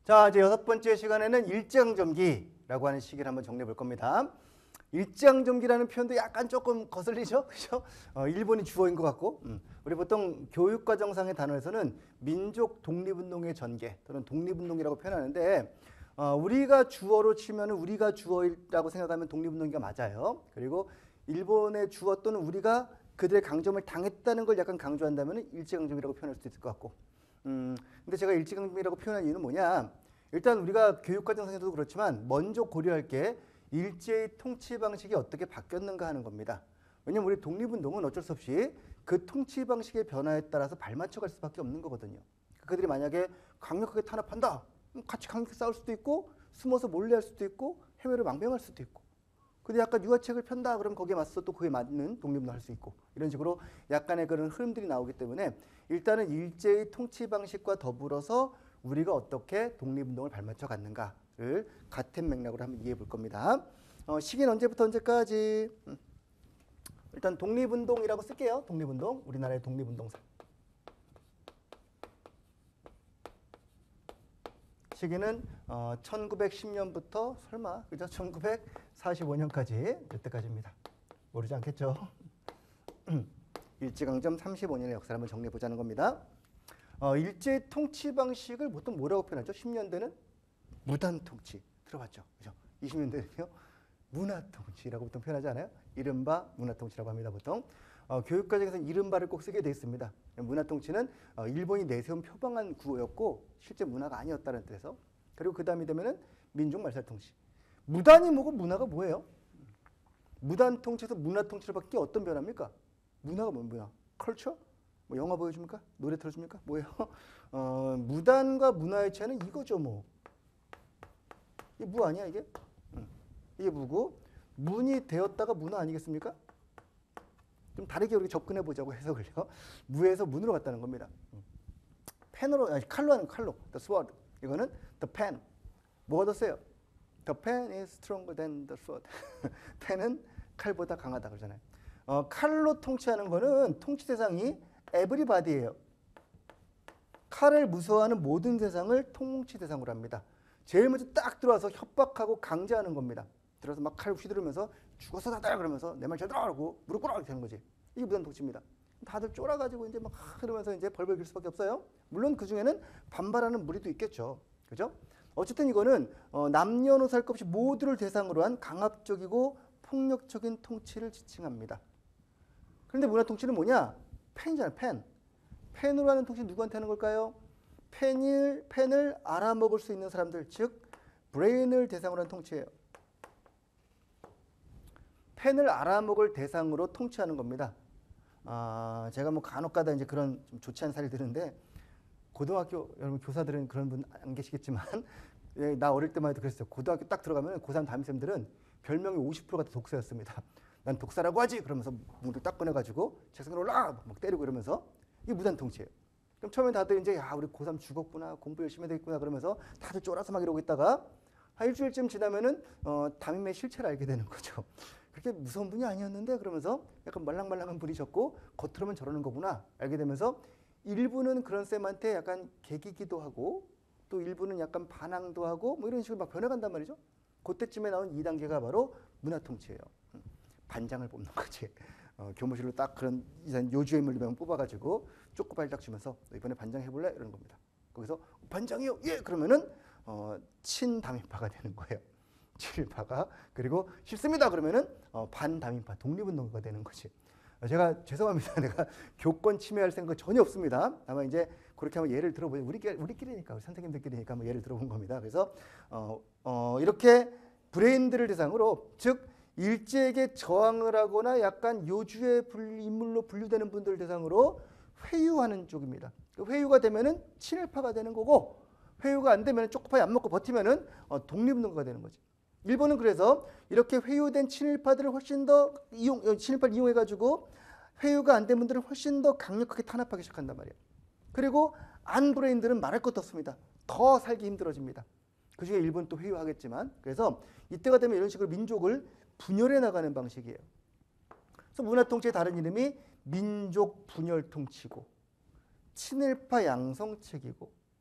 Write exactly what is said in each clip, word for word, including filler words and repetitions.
자, 이제 여섯 번째 시간에는 일제강점기라고 하는 시기를 한번 정리해 볼 겁니다. 일제강점기라는 표현도 약간 조금 거슬리죠? 그죠? 어, 일본이 주어인 것 같고, 음. 우리 보통 교육과정상의 단어에서는 민족 독립운동의 전개 또는 독립운동이라고 표현하는데, 어, 우리가 주어로 치면 우리가 주어라고 생각하면 독립운동기가 맞아요. 그리고 일본의 주어 또는 우리가 그들의 강점을 당했다는 걸 약간 강조한다면 일제강점기라고 표현할 수도 있을 것 같고, 음, 근데 제가 일제강점기라고 표현한 이유는 뭐냐? 일단 우리가 교육과정상에서도 그렇지만 먼저 고려할 게 일제의 통치 방식이 어떻게 바뀌었는가 하는 겁니다. 왜냐하면 우리 독립운동은 어쩔 수 없이 그 통치 방식의 변화에 따라서 발맞춰 갈 수밖에 없는 거거든요. 그들이 만약에 강력하게 탄압한다, 같이 강력하게 싸울 수도 있고 숨어서 몰래 할 수도 있고 해외로 망명할 수도 있고, 근데 약간 유화책을 편다 그러면 거기에 맞서 또 그에 맞는 독립운동을 할 수 있고, 이런 식으로 약간의 그런 흐름들이 나오기 때문에 일단은 일제의 통치 방식과 더불어서 우리가 어떻게 독립운동을 발맞춰 갔는가를 같은 맥락으로 한번 이해해 볼 겁니다. 어, 시기는 언제부터 언제까지? 음. 일단 독립운동이라고 쓸게요. 독립운동, 우리나라의 독립운동사. 시기는 어, 천구백십 년부터 설마 그죠? 천구백사십오 년까지 이때까지입니다. 모르지 않겠죠? 일제강점 삼십오 년의 역사를 한번 정리해 보자는 겁니다. 어, 일제 통치 방식을 보통 뭐라고 표현하죠? 십 년대는 무단 통치 들어봤죠? 그죠? 이십 년대는요 문화 통치라고 보통 표현하지 않아요? 이른바 문화 통치라고 합니다. 보통 어, 교육과정에서 이른바를 꼭 쓰게 돼 있습니다. 문화 통치는 어, 일본이 내세운 표방한 구호였고 실제 문화가 아니었다는 뜻에서, 그리고 그 다음이 되면은 민족 말살 통치. 무단이 뭐고 문화가 뭐예요? 무단 통치에서 문화 통치를 받기 어떤 변화입니까? 문화가 뭐 문화? 컬처? 뭐 영화 보여줍니까? 노래 틀어줍니까? 뭐예요? 어, 무단과 문화의 차이는 이거죠, 뭐. 이게 무 아니야, 이게? 응. 이게 무고, 문이 되었다가 문화 아니겠습니까? 좀 다르게 우리가 접근해 보자고 해석을요. 무에서 문으로 갔다는 겁니다. 펜으로, 아니, 칼로 하는 칼로. The sword. 이거는 the pen. 뭐가 더 세요? The pen is stronger than the sword. 펜은 칼보다 강하다 그러잖아요. 어, 칼로 통치하는 거는 통치 대상이 everybody예요. 칼을 무서워하는 모든 대상을 통치 대상으로 합니다. 제일 먼저 딱 들어와서 협박하고 강제하는 겁니다. 들어서 막 칼 휘두르면서 죽어서 다다 그러면서 내 말 잘 들어라고 무릎 꿇어 이렇게 되는 거지. 이게 무단 통치입니다. 다들 쫄아가지고 이제 막 그러면서 이제 벌벌 길 수밖에 없어요. 물론 그 중에는 반발하는 무리도 있겠죠. 그죠? 어쨌든 이거는 어, 남녀노소 할 것 없이 모두를 대상으로 한 강압적이고 폭력적인 통치를 지칭합니다. 그런데 문화 통치는 뭐냐? 펜이잖아요, 펜. 펜으로 하는 통치는 누구한테 하는 걸까요? 펜을, 펜을 알아먹을 수 있는 사람들, 즉 브레인을 대상으로 한 통치예요. 펜을 알아먹을 대상으로 통치하는 겁니다. 아, 제가 뭐 간혹가다 이제 그런 좀 좋지 않은 사례를 들은데, 고등학교 여러분 교사들은 그런 분 안 계시겠지만 예, 나 어릴 때만 해도 그랬어요. 고등학교 딱 들어가면 고삼 담임쌤들은 별명이 오십 퍼센트가 다 독사였습니다. 난 독사라고 하지 그러면서 문을 딱 꺼내가지고 책상으로 올라 막 때리고 이러면서, 이게 무단 통치예요. 그럼 처음에 다들 이제 야 우리 고삼 죽었구나, 공부 열심히 해야 되겠구나 그러면서 다들 쫄아서 막 이러고 있다가 한 일주일쯤 지나면은 어, 담임의 실체를 알게 되는 거죠. 그렇게 무서운 분이 아니었는데 그러면서 약간 말랑말랑한 분이셨고 겉으로는 저러는 거구나 알게 되면서, 일부는 그런 쌤한테 약간 개기기도 하고 또 일부는 약간 반항도 하고 뭐 이런 식으로 막 변해간단 말이죠. 그때쯤에 나온 이 단계가 바로 문화 통치예요. 반장을 뽑는 거지. 어, 교무실로 딱 그런 요주의 물리병 뽑아가지고 쪼꼬발딱 주면서 너 이번에 반장 해볼래? 이러는 겁니다. 거기서 반장이요? 예! 그러면은 어, 친담임파가 되는 거예요. 친일파가. 그리고 싫습니다 그러면은 어, 반담임파, 독립운동가가 되는 거지. 어, 제가 죄송합니다. 내가 교권 침해할 생각 전혀 없습니다. 다만 이제 그렇게 한번 예를 들어보죠. 우리끼리, 우리끼리니까, 우리 선생님들끼리니까 한번 예를 들어본 겁니다. 그래서 어, 어, 이렇게 브레인들을 대상으로, 즉 일제에게 저항을 하거나 약간 요주의 인물로 분류되는 분들을 대상으로 회유하는 쪽입니다. 회유가 되면은 친일파가 되는 거고, 회유가 안 되면 쪼꼬파이 안 먹고 버티면은 어, 독립운동가가 되는 거지. 일본은 그래서 이렇게 회유된 친일파들을 훨씬 더 이용, 친일파를 이용해가지고 회유가 안 된 분들을 훨씬 더 강력하게 탄압하기 시작한단 말이에요. 그리고 안 브레인들은 말할 것도 없습니다. 더 살기 힘들어집니다. 그 중에 일본 또 회유하겠지만, 그래서 이때가 되면 이런 식으로 민족을 분열해 나가는 방식이에요. 그래서 문화 통치의 다른 이름이 민족 분열 통치고 친일파 양성책이고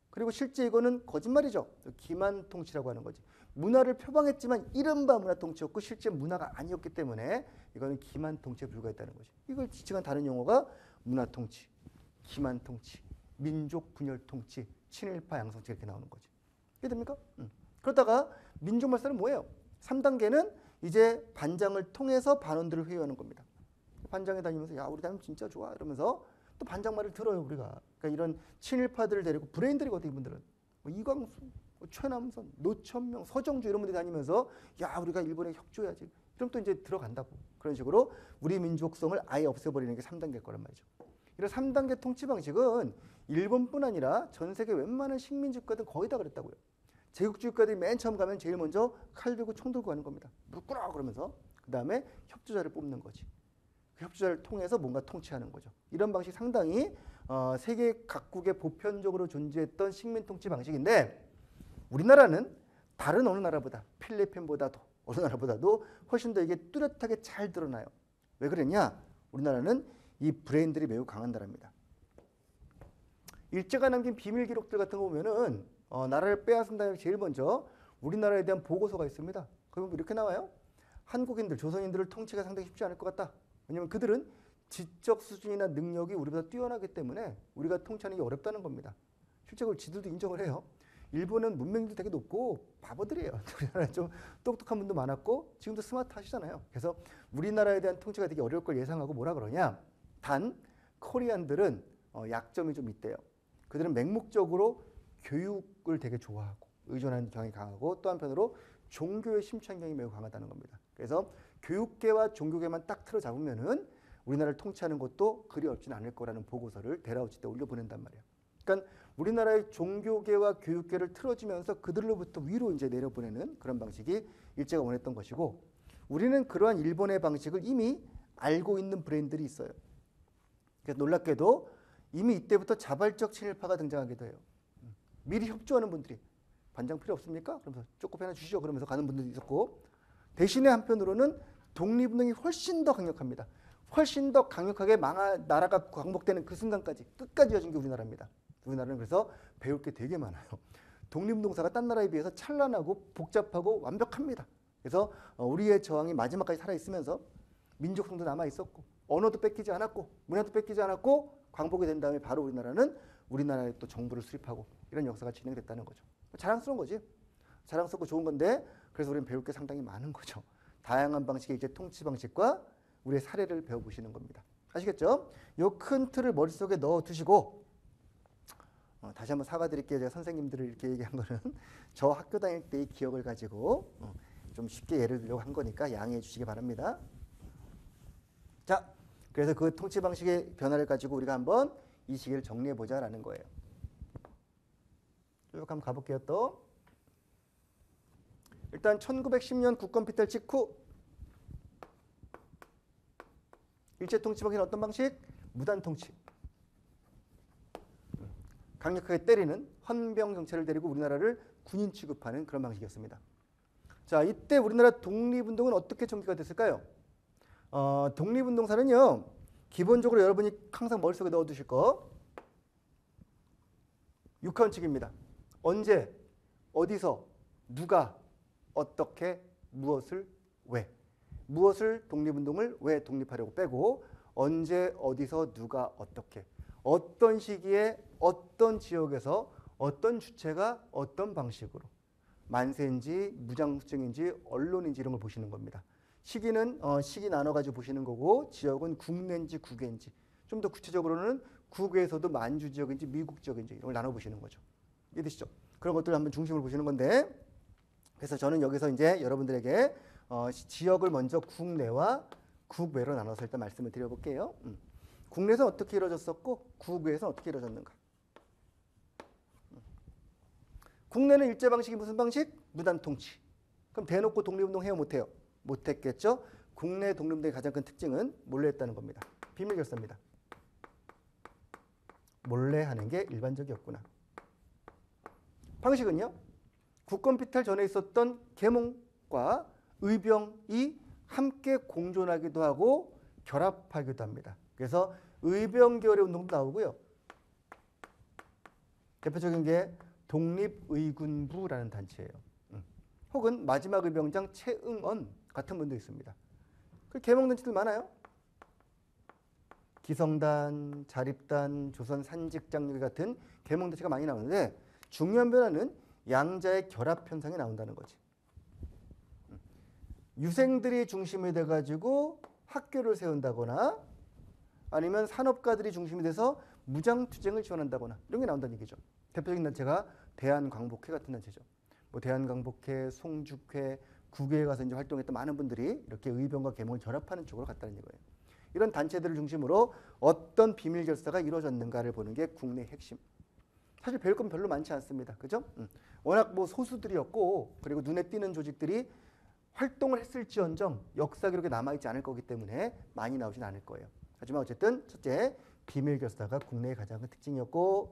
그리고 실제 이거는 거짓말이죠. 기만 통치라고 하는 거지. 문화를 표방했지만 이른바 문화 통치였고 실제 문화가 아니었기 때문에 이거는 기만 통치에 불과했다는 거지. 이걸 지칭한 다른 용어가 문화 통치, 기만 통치, 민족 분열 통치, 친일파 양성치 이렇게 나오는 거지. 이해됩니까? 음. 그러다가 민족 말살은 뭐예요? 삼 단계는 이제 반장을 통해서 반원들을 회유하는 겁니다. 반장에 다니면서 야 우리 다니면 진짜 좋아 이러면서 또 반장 말을 들어요 우리가. 그러니까 이런 친일파들을 데리고 브레인들이거든 이분들은. 뭐 이광수, 뭐 최남선, 노천명, 서정주 이런 분들이 다니면서 야 우리가 일본에 협조해야지. 그럼 또 이제 들어간다고. 그런 식으로 우리 민족성을 아예 없애버리는 게 삼 단계일 거란 말이죠. 이런 삼 단계 통치 방식은 일본뿐 아니라 전 세계 웬만한 식민지 국가들 거의 다 그랬다고요. 제국주의 국가들이 맨 처음 가면 제일 먼저 칼 들고 총 들고 가는 겁니다. 무릎 꿇어 그러면서 그 다음에 협조자를 뽑는 거지. 그 협조자를 통해서 뭔가 통치하는 거죠. 이런 방식 상당히 어, 세계 각국에 보편적으로 존재했던 식민 통치 방식인데 우리나라는 다른 어느 나라보다 필리핀보다도 어느 나라보다도 훨씬 더 이게 뚜렷하게 잘 드러나요. 왜 그랬냐? 우리나라는 이 브레인들이 매우 강한 나라입니다. 일제가 남긴 비밀 기록들 같은 거 보면은 어, 나라를 빼앗은 다음에 제일 먼저 우리나라에 대한 보고서가 있습니다. 그러면 이렇게 나와요. 한국인들, 조선인들을 통치가 상당히 쉽지 않을 것 같다. 왜냐하면 그들은 지적 수준이나 능력이 우리보다 뛰어나기 때문에 우리가 통치하는 게 어렵다는 겁니다. 실제로 지들도 인정을 해요. 일본은 문명도 되게 높고 바보들이에요. 우리나라에 좀 똑똑한 분도 많았고 지금도 스마트하시잖아요. 그래서 우리나라에 대한 통치가 되게 어려울 걸 예상하고 뭐라 그러냐. 단 코리안들은 어, 약점이 좀 있대요. 그들은 맹목적으로 교육을 되게 좋아하고 의존하는 경향이 강하고 또 한편으로 종교의 심취경향이 매우 강하다는 겁니다. 그래서 교육계와 종교계만 딱 틀어 잡으면은 우리나라를 통치하는 것도 그리 어렵진 않을 거라는 보고서를 데라우치 때 올려보낸단 말이에요. 그러니까 우리나라의 종교계와 교육계를 틀어주면서 그들로부터 위로 이제 내려보내는 그런 방식이 일제가 원했던 것이고 우리는 그러한 일본의 방식을 이미 알고 있는 브레인들이 있어요. 그래서 놀랍게도 이미 이때부터 자발적 친일파가 등장하기도 해요. 미리 협조하는 분들이 반장 필요 없습니까? 그러면서 쪼꼬 하나 주시죠. 그러면서 가는 분들이 있었고 대신에 한편으로는 독립운동이 훨씬 더 강력합니다. 훨씬 더 강력하게 망하, 나라가 광복되는 그 순간까지 끝까지 이어진 게 우리나라입니다. 우리나라는 그래서 배울 게 되게 많아요. 독립운동사가 딴 나라에 비해서 찬란하고 복잡하고 완벽합니다. 그래서 우리의 저항이 마지막까지 살아있으면서 민족성도 남아있었고 언어도 뺏기지 않았고 문화도 뺏기지 않았고 광복이 된 다음에 바로 우리나라는 우리나라의 또 정부를 수립하고 이런 역사가 진행됐다는 거죠. 자랑스러운 거지. 자랑스럽고 좋은 건데 그래서 우리는 배울 게 상당히 많은 거죠. 다양한 방식의 이제 통치 방식과 우리의 사례를 배워보시는 겁니다. 아시겠죠? 요 큰 틀을 머릿속에 넣어두시고 어, 다시 한번 사과드릴게요. 제가 선생님들을 이렇게 얘기한 거는 저 학교 다닐 때의 기억을 가지고 어, 좀 쉽게 예를 들려고 한 거니까 양해해 주시기 바랍니다. 자, 그래서 그 통치 방식의 변화를 가지고 우리가 한번 이 시기를 정리해보자라는 거예요. 쭉 한번 가볼게요. 또 일단 천구백십 년 국권 피탈 직후 일제 통치 방식은 어떤 방식? 무단 통치. 강력하게 때리는 헌병 정체를 데리고 우리나라를 군인 취급하는 그런 방식이었습니다. 자, 이때 우리나라 독립운동은 어떻게 전개가 됐을까요? 어, 독립운동사는요, 기본적으로 여러분이 항상 머릿속에 넣어두실 거 육하원칙입니다. 언제, 어디서, 누가, 어떻게, 무엇을, 왜. 무엇을 독립운동을 왜 독립하려고 빼고 언제, 어디서, 누가, 어떻게. 어떤 시기에 어떤 지역에서 어떤 주체가 어떤 방식으로 만세인지 무장수증인지 언론인지 이런 걸 보시는 겁니다. 시기는 어, 시기 나눠가지고 보시는 거고 지역은 국내인지 국외인지 좀 더 구체적으로는 국외에서도 만주 지역인지 미국 지역인지 이런 걸 나눠보시는 거죠. 이해되시죠? 그런 것들을 한번 중심으로 보시는 건데 그래서 저는 여기서 이제 여러분들에게 어, 지역을 먼저 국내와 국외로 나눠서 일단 말씀을 드려볼게요. 음. 국내에서 어떻게 이루어졌었고 국외에서 어떻게 이루어졌는가. 음. 국내는 일제 방식이 무슨 방식? 무단 통치. 그럼 대놓고 독립운동 해요 못해요? 못했겠죠. 국내 독립운동의 가장 큰 특징은 몰래 했다는 겁니다. 비밀 결사입니다. 몰래 하는 게 일반적이었구나. 방식은요. 국권 피탈 전에 있었던 계몽과 의병이 함께 공존하기도 하고 결합하기도 합니다. 그래서 의병 계열의 운동도 나오고요. 대표적인 게 독립의군부라는 단체예요. 음. 혹은 마지막 의병장 최응언 같은 분도 있습니다. 그 계몽단체들 많아요. 기성단, 자립단, 조선 산직장렬 같은 계몽단체가 많이 나오는데 중요한 변화는 양자의 결합 현상이 나온다는 거지. 유생들이 중심이 돼가지고 학교를 세운다거나 아니면 산업가들이 중심이 돼서 무장투쟁을 지원한다거나 이런 게 나온다는 얘기죠. 대표적인 단체가 대한광복회 같은 단체죠. 뭐 대한광복회, 송죽회, 국외에 가서 이제 활동했던 많은 분들이 이렇게 의병과 계몽을 결합하는 쪽으로 갔다는 거예요. 이런 단체들을 중심으로 어떤 비밀 결사가 이루어졌는가를 보는 게 국내 핵심. 사실 배울 건 별로 많지 않습니다. 그죠? 음. 워낙 뭐 소수들이었고 그리고 눈에 띄는 조직들이 활동을 했을지언정 역사 기록에 남아있지 않을 거기 때문에 많이 나오진 않을 거예요. 하지만 어쨌든 첫째, 비밀 결사가 국내의 가장 큰 특징이었고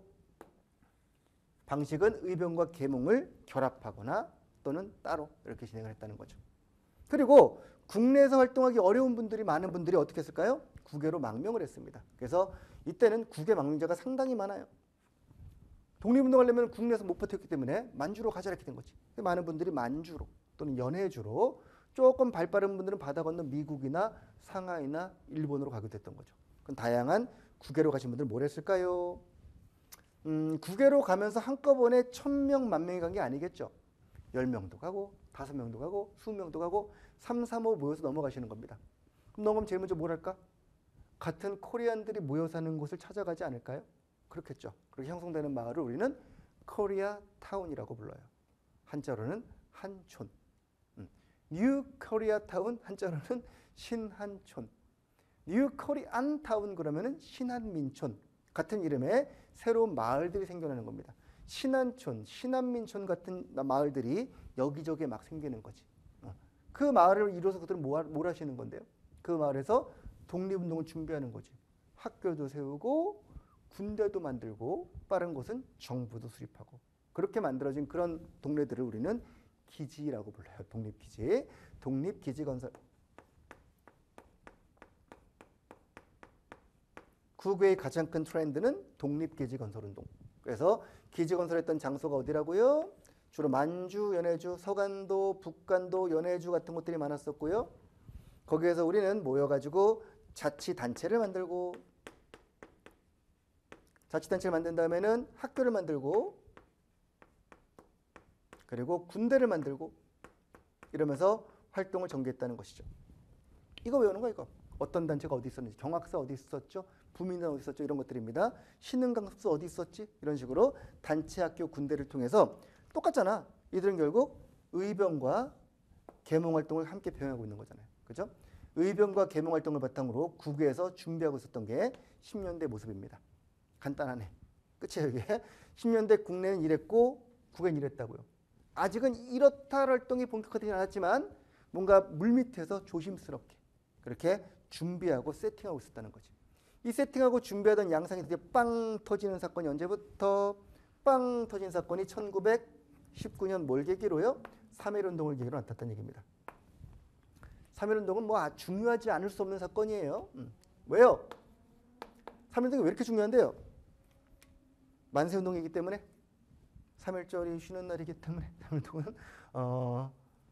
방식은 의병과 계몽을 결합하거나 또는 따로 이렇게 진행을 했다는 거죠. 그리고 국내에서 활동하기 어려운 분들이 많은 분들이 어떻게 했을까요? 국외로 망명을 했습니다. 그래서 이때는 국외 망명자가 상당히 많아요. 독립운동하려면 국내에서 못 버텼기 때문에 만주로 가자 이렇게 된 거지. 많은 분들이 만주로 또는 연해주로 조금 발 빠른 분들은 바다 건너 미국이나 상하이나 일본으로 가게 됐던 거죠. 그럼 다양한 국외로 가신 분들은 뭘 했을까요? 음, 국외로 가면서 한꺼번에 천 명, 만 명이 간 게 아니겠죠. 열 명도 가고 다섯 명도 가고 이십 명도 가고 삼, 삼, 오 모여서 넘어가시는 겁니다. 그럼 넘어가면 제일 먼저 뭘 할까? 같은 코리안들이 모여 사는 곳을 찾아가지 않을까요? 그렇겠죠. 그렇게 형성되는 마을을 우리는 코리아 타운이라고 불러요. 한자로는 한촌. 음. 뉴 코리아 타운 한자로는 신한촌. 뉴 코리안 타운 그러면은 신한민촌 같은 이름의 새로운 마을들이 생겨나는 겁니다. 신한촌, 신한민촌 같은 마을들이 여기저기에 막 생기는 거지. 어. 그 마을을 이뤄서 그들은 뭘, 뭘 하시는 건데요? 그 마을에서 독립운동을 준비하는 거지. 학교도 세우고 군대도 만들고 빠른 곳은 정부도 수립하고 그렇게 만들어진 그런 동네들을 우리는 기지라고 불러요. 독립기지. 독립기지 건설. 국외의 가장 큰 트렌드는 독립기지 건설운동. 그래서 기지 건설했던 장소가 어디라고요? 주로 만주, 연해주, 서간도, 북간도, 연해주 같은 곳들이 많았었고요. 거기에서 우리는 모여가지고 자치단체를 만들고 자치단체를 만든 다음에는 학교를 만들고 그리고 군대를 만들고 이러면서 활동을 전개했다는 것이죠. 이거 외우는 거 이거. 어떤 단체가 어디 있었는지, 경학사 어디 있었죠, 부민단 어디 있었죠, 이런 것들입니다. 신흥강습소 어디 있었지, 이런 식으로 단체, 학교, 군대를 통해서 똑같잖아. 이들은 결국 의병과 계몽활동을 함께 병행하고 있는 거잖아요. 그죠? 의병과 계몽활동을 바탕으로 국외에서 준비하고 있었던 게 십 년대 모습입니다. 간단하네. 끝이에요 이게. 십 년대 국내는 이랬고 국외는 이랬다고요. 아직은 이렇다 활동이 본격화되지 않았지만 뭔가 물밑에서 조심스럽게 그렇게 준비하고 세팅하고 있었다는 거지. 이 세팅하고 준비하던 양상이 드디어 빵 터지는 사건이 언제부터? 빵 터진 사건이 천구백십구 년 뭘 계기로요? 삼일운동을 계기로 나타났다는 얘기입니다. 삼일운동은 뭐 아, 중요하지 않을 수 없는 사건이에요. 음. 왜요? 삼일운동이 왜 이렇게 중요한데요? 만세운동이기 때문에? 삼일절이 쉬는 날이기 때문에 삼일운동은 어,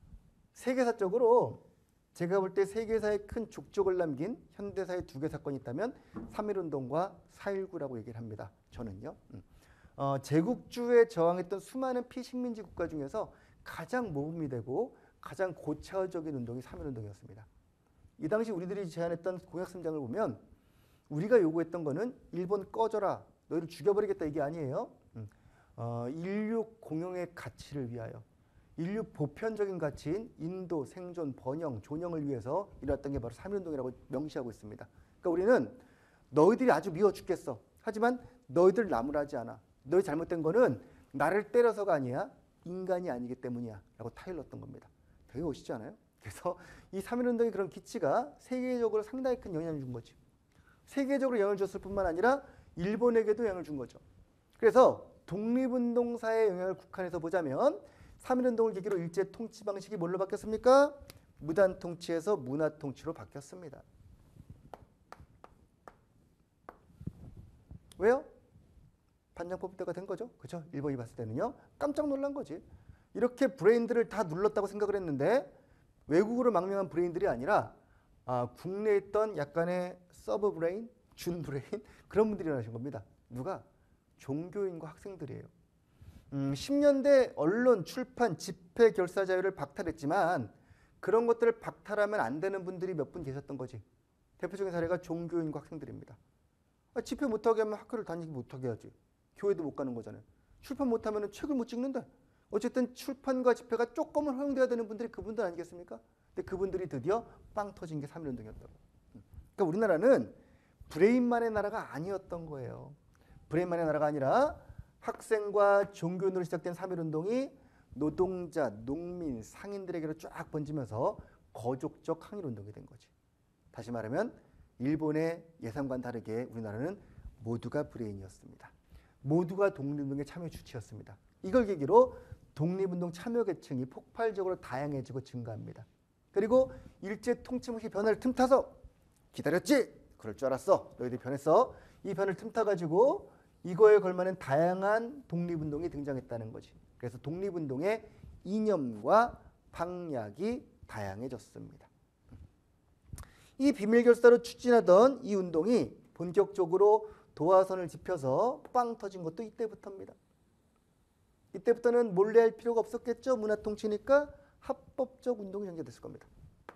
세계사적으로 제가 볼 때 세계사에 큰 족적을 남긴 현대사의 두 개 사건이 있다면 삼일운동과 사일구라고 얘기를 합니다. 저는요. 음. 어, 제국주에 저항했던 수많은 피식민지 국가 중에서 가장 모범이 되고 가장 고차원적인 운동이 삼일운동이었습니다. 이 당시 우리들이 제안했던 공약 삼 장을 보면 우리가 요구했던 거는 일본 꺼져라, 너희를 죽여버리겠다 이게 아니에요. 음. 어, 인류 공용의 가치를 위하여 인류 보편적인 가치인 인도, 생존, 번영, 존영을 위해서 일어났던 게 바로 삼일운동이라고 명시하고 있습니다. 그러니까 우리는 너희들이 아주 미워 죽겠어. 하지만 너희들 나무라지 않아. 너희 잘못된 거는 나를 때려서가 아니야. 인간이 아니기 때문이야. 라고 타일렀던 겁니다. 되게 멋있지 않아요? 그래서 이 삼일운동의 그런 기치가 세계적으로 상당히 큰 영향을 준 거지. 세계적으로 영향을 줬을 뿐만 아니라 일본에게도 영향을 준 거죠. 그래서 독립운동사의 영향을 국한해서 보자면 삼일운동을 계기로 일제 통치 방식이 뭘로 바뀌었습니까? 무단 통치에서 문화 통치로 바뀌었습니다. 왜요? 반장법대가 된 거죠. 그렇죠? 일본이 봤을 때는요. 깜짝 놀란 거지. 이렇게 브레인들을 다 눌렀다고 생각을 했는데 외국으로 망명한 브레인들이 아니라 아, 국내에 있던 약간의 서브 브레인, 준 브레인 그런 분들이 일어나신 겁니다. 누가? 종교인과 학생들이에요. 음, 십 년대 언론, 출판, 집회, 결사 자유를 박탈했지만 그런 것들을 박탈하면 안 되는 분들이 몇 분 계셨던 거지. 대표적인 사례가 종교인과 학생들입니다. 아, 집회 못하게 하면 학교를 다니기 못하게 하지. 교회도 못 가는 거잖아요. 출판 못하면 책을 못 찍는데 어쨌든 출판과 집회가 조금은 허용돼야 되는 분들이 그분들 아니겠습니까? 근데 그분들이 드디어 빵 터진 게 삼일 운동이었다고. 그러니까 우리나라는 브레인만의 나라가 아니었던 거예요. 브레인만의 나라가 아니라 학생과 종교인으로 시작된 삼일 운동이 노동자, 농민, 상인들에게로 쫙 번지면서 거족적 항일 운동이 된 거지. 다시 말하면 일본의 예상과는 다르게 우리나라는 모두가 브레인이었습니다. 모두가 독립운동에 참여 주체였습니다. 이걸 계기로 독립운동 참여 계층이 폭발적으로 다양해지고 증가합니다. 그리고 일제 통치 없이 변화를 틈타서 기다렸지? 그럴 줄 알았어. 너희들이 변했어. 이 변을 틈타가지고 이거에 걸맞는 다양한 독립운동이 등장했다는 거지. 그래서 독립운동의 이념과 방향이 다양해졌습니다. 이 비밀결사로 추진하던 이 운동이 본격적으로 도화선을 짚혀서 빵 터진 것도 이때부터입니다. 이때부터는 몰래 할 필요가 없었겠죠. 문화통치니까 합법적 운동이 전개됐을 겁니다.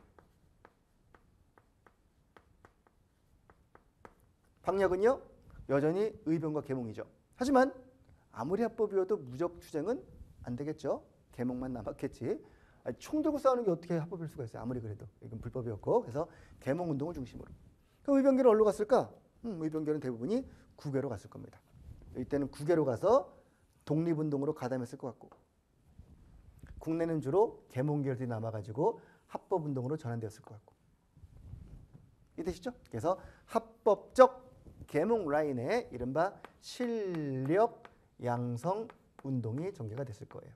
방역은요. 여전히 의병과 계몽이죠. 하지만 아무리 합법이어도 무적 투쟁은 안 되겠죠. 계몽만 남았겠지. 아니, 총 들고 싸우는 게 어떻게 합법일 수가 있어요. 아무리 그래도. 이건 불법이었고. 그래서 계몽 운동을 중심으로. 그럼 의병계는 어디로 갔을까? 음, 의병계는 대부분이 국외로 갔을 겁니다. 이때는 국외로 가서 독립운동으로 가담했을 것 같고 국내는 주로 계몽계열들이 남아가지고 합법운동으로 전환되었을 것 같고 이해되시죠? 그래서 합법적 계몽 라인의 이른바 실력 양성 운동이 전개가 됐을 거예요.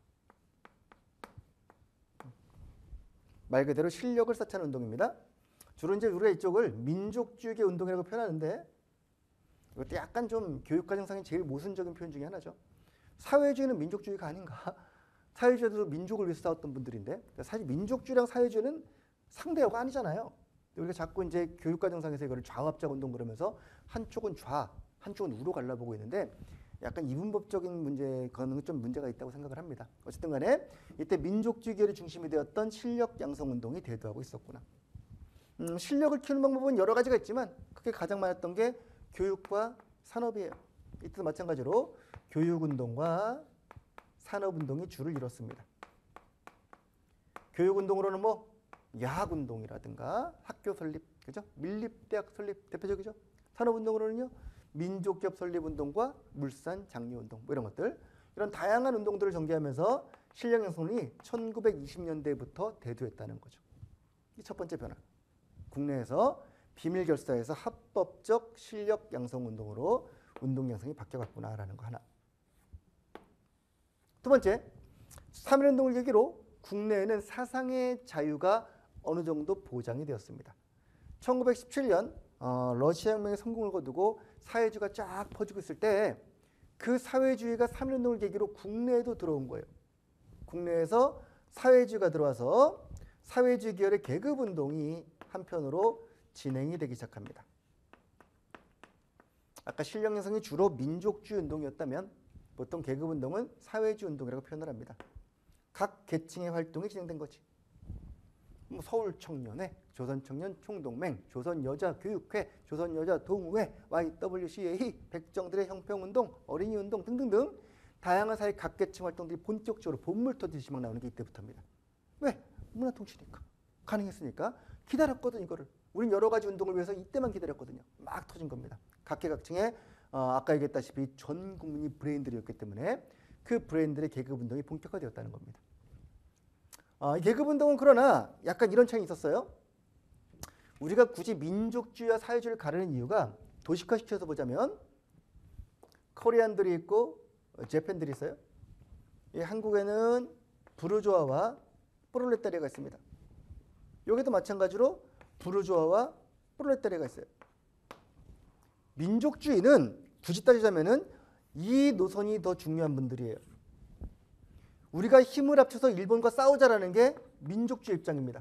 말 그대로 실력을 쌓자는 운동입니다. 주로 이제 우리가 이쪽을 민족주의계 운동이라고 표현하는데 이것도 약간 좀 교육과정상의 제일 모순적인 표현 중에 하나죠. 사회주의는 민족주의가 아닌가? 사회주의도 민족을 위해서 싸웠던 분들인데 사실 민족주의랑 사회주의는 상대어가 아니잖아요. 우리가 자꾸 이제 교육과정상에서 이거를 좌합작 운동 그러면서 한쪽은 좌, 한쪽은 우로 갈라보고 있는데 약간 이분법적인 문제, 그거는 좀 문제가 있다고 생각을 합니다. 어쨌든 간에 이때 민족주의계열이 중심이 되었던 실력 양성 운동이 대두하고 있었구나. 음, 실력을 키우는 방법은 여러 가지가 있지만 그게 가장 많았던 게 교육과 산업이에요. 이때도 마찬가지로 교육운동과 산업운동이 주를 이뤘습니다. 교육운동으로는 뭐 야학운동이라든가 학교 설립, 그죠? 밀립대학 설립 대표적이죠. 산업운동으로는요 민족기업 설립운동과 물산 장려운동 뭐 이런 것들 이런 다양한 운동들을 전개하면서 실력 양성이 천구백이십 년대부터 대두했다는 거죠. 이 첫 번째 변화. 국내에서 비밀결사에서 합법적 실력 양성 운동으로 운동 양성이 바뀌어갔구나라는 거 하나. 두 번째, 삼일 운동을 계기로 국내에는 사상의 자유가 어느 정도 보장이 되었습니다. 천구백십칠 년 어, 러시아 혁명의 성공을 거두고 사회주의가 쫙 퍼지고 있을 때 그 사회주의가 삼일 운동을 계기로 국내에도 들어온 거예요. 국내에서 사회주의가 들어와서 사회주의 계열의 계급운동이 한편으로 진행이 되기 시작합니다. 아까 실력 양성이 주로 민족주의 운동이었다면 보통 계급운동은 사회주의 운동이라고 표현을 합니다. 각 계층의 활동이 진행된 거지. 뭐 서울청년회, 조선청년총동맹, 조선여자교육회, 조선여자동우회, 와이더블유씨에이, 백정들의 형평운동, 어린이운동 등등등 다양한 사회 각 계층 활동들이 본격적으로 본물 터지듯이 막 나오는 게 이때부터입니다. 왜? 문화통치니까. 가능했으니까 기다렸거든 이거를. 우린 여러 가지 운동을 위해서 이때만 기다렸거든요. 막 터진 겁니다. 각계각층의 어, 아까 얘기했다시피 전 국민이 브레인들이었기 때문에 그 브레인들의 계급운동이 본격화되었다는 겁니다. 어, 이 계급운동은 그러나 약간 이런 차이가 있었어요. 우리가 굳이 민족주의와 사회주의를 가르는 이유가 도식화시켜서 보자면 코리안들이 있고 재팬들이 있어요. 이 한국에는 부르주아와 프롤레타리아가 있습니다. 여기도 마찬가지로 부르주아와 프롤레타리아가 있어요. 민족주의는 굳이 따지자면은 이 노선이 더 중요한 분들이에요. 우리가 힘을 합쳐서 일본과 싸우자라는 게 민족주의 입장입니다.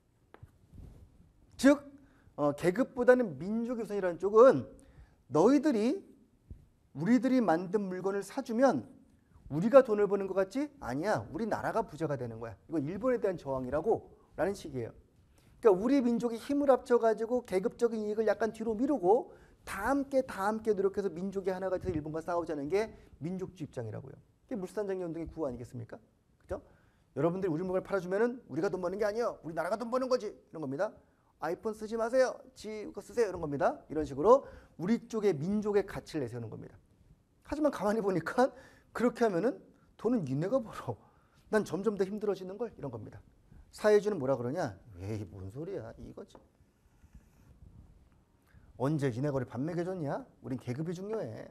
즉 어, 계급보다는 민족의 우선이라는 쪽은 너희들이 우리들이 만든 물건을 사주면 우리가 돈을 버는 것 같지? 아니야. 우리 나라가 부자가 되는 거야. 이거 일본에 대한 저항이라고 라는 식이에요. 그러니까 우리 민족이 힘을 합쳐가지고 계급적인 이익을 약간 뒤로 미루고 다 함께 다 함께 노력해서 민족이 하나가 돼서 일본과 싸우자는 게 민족주의 입장이라고요. 이게 물산장려운동의 구호 아니겠습니까? 그죠? 여러분들이 우리 물건을 팔아주면은 우리가 돈 버는 게 아니에요. 우리 나라가 돈 버는 거지. 이런 겁니다. 아이폰 쓰지 마세요. 지 거 쓰세요. 이런 겁니다. 이런 식으로 우리 쪽의 민족의 가치를 내세우는 겁니다. 하지만 가만히 보니까 그렇게 하면은 돈은 니네가 벌어. 난 점점 더 힘들어지는 걸 이런 겁니다. 사회주는 뭐라 그러냐? 에이 뭔 소리야 이거지. 언제 니네가 우리 밥 먹여줬냐? 우린 계급이 중요해.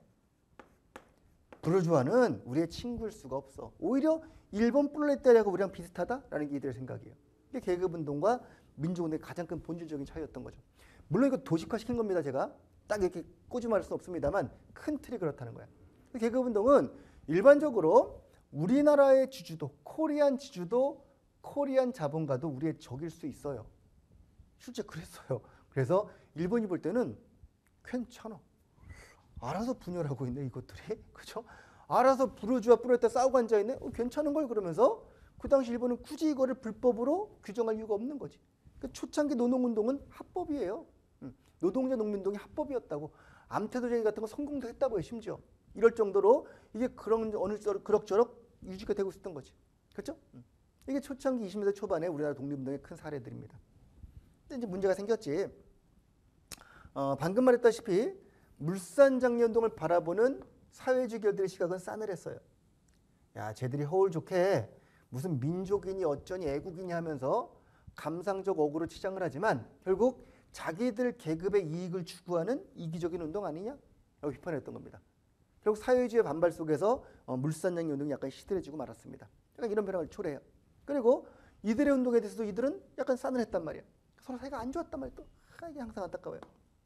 부르주아는 우리의 친구일 수가 없어. 오히려 일본 프롤레타리아가 우리랑 비슷하다라는 게 이들의 생각이에요. 이게 계급운동과 민족운동의 가장 큰 본질적인 차이였던 거죠. 물론 이거 도식화시킨 겁니다. 제가 딱 이렇게 꼬집어할 수는 없습니다만 큰 틀이 그렇다는 거야. 계급운동은 일반적으로 우리나라의 지주도, 코리안 지주도, 코리안 자본가도 우리의 적일 수 있어요. 실제 그랬어요. 그래서 일본이 볼 때는 괜찮아. 알아서 분열하고 있네 이것들이. 그죠? 알아서 부르주아 프롤레타리아 싸우고 앉아있네. 어, 괜찮은 걸 그러면서 그 당시 일본은 굳이 이거를 불법으로 규정할 이유가 없는 거지. 그러니까 초창기 노동운동은 합법이에요. 음, 노동자 농민운동이 합법이었다고. 암태도제기 같은 거 성공도 했다고요. 심지어. 이럴 정도로 이게 그런 어느 그럭저럭 유지가 되고 있었던 거지. 그렇죠? 음. 이게 초창기 이십 년대 초반에 우리나라 독립운동의 큰 사례들입니다. 근데 이제 문제가 생겼지. 어, 방금 말했다시피 물산장려운동을 바라보는 사회주의 결들의 시각은 싸늘했어요. 야, 쟤들이 허울 좋게 무슨 민족이니 어쩌니 애국이니 하면서 감상적 어구로 치장을 하지만 결국 자기들 계급의 이익을 추구하는 이기적인 운동 아니냐? 라고 비판했던 겁니다. 결국 사회주의 반발 속에서 어, 물산장려 운동이 약간 시들해지고 말았습니다. 약간 이런 변화를 초래해요. 그리고 이들의 운동에 대해서도 이들은 약간 싸늘했단 말이야. 서로 사이가 안 좋았단 말이야. 또 아, 이게 항상 안타까워요.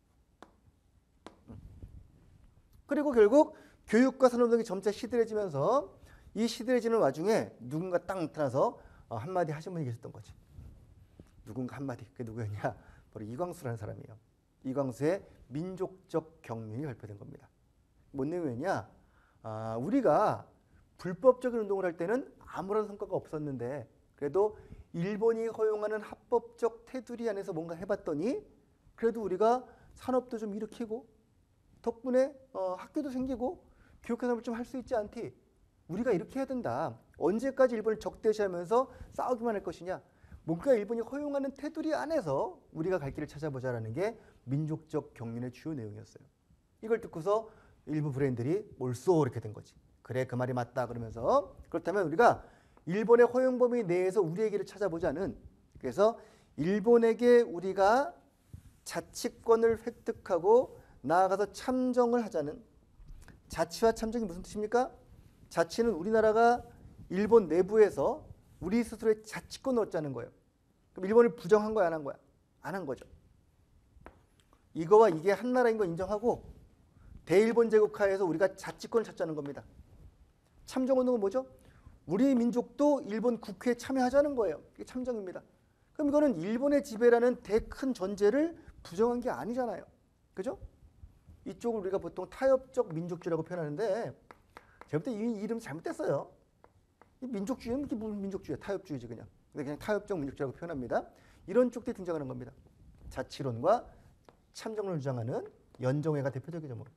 음. 그리고 결국 교육과 산업운동이 점차 시들해지면서 이 시들해지는 와중에 누군가 딱 나타나서 어, 한마디 하신 분이 계셨던 거지. 누군가 한마디. 그게 누구였냐? 바로 이광수라는 사람이에요. 이광수의 민족적 경륜이 발표된 겁니다. 뭔 내용이냐? 아, 우리가 불법적인 운동을 할 때는 아무런 성과가 없었는데 그래도 일본이 허용하는 합법적 테두리 안에서 뭔가 해봤더니 그래도 우리가 산업도 좀 일으키고 덕분에 어, 학교도 생기고 교육산업을 좀 할 수 있지 않디? 우리가 이렇게 해야 된다. 언제까지 일본을 적대시하면서 싸우기만 할 것이냐? 뭔가 일본이 허용하는 테두리 안에서 우리가 갈 길을 찾아보자라는 게 민족적 경륜의 주요 내용이었어요. 이걸 듣고서 일부 브레인들이 옳소 이렇게 된 거지. 그래 그 말이 맞다 그러면서 그렇다면 우리가 일본의 허용 범위 내에서 우리의 길을 찾아보자는 그래서 일본에게 우리가 자치권을 획득하고 나아가서 참정을 하자는 자치와 참정이 무슨 뜻입니까? 자치는 우리나라가 일본 내부에서 우리 스스로의 자치권을 얻자는 거예요. 그럼 일본을 부정한 거야 안 한 거야? 안 한 거죠. 이거와 이게 한 나라인 거 인정하고 대일본 제국하에서 우리가 자치권을 찾자는 겁니다. 참정운동은 뭐죠? 우리 민족도 일본 국회에 참여하자는 거예요. 이게 참정입니다. 그럼 이거는 일본의 지배라는 대 큰 전제를 부정한 게 아니잖아요. 그죠? 이쪽을 우리가 보통 타협적 민족주의라고 표현하는데 제가 볼 때 이 이름 잘못됐어요. 이 민족주의는 이게 무슨 민족주의야? 타협주의지 그냥. 근데 그냥 타협적 민족주의라고 표현합니다. 이런 쪽들이 등장하는 겁니다. 자치론과 참정론을 주장하는 연정회가 대표적이죠. 뭐.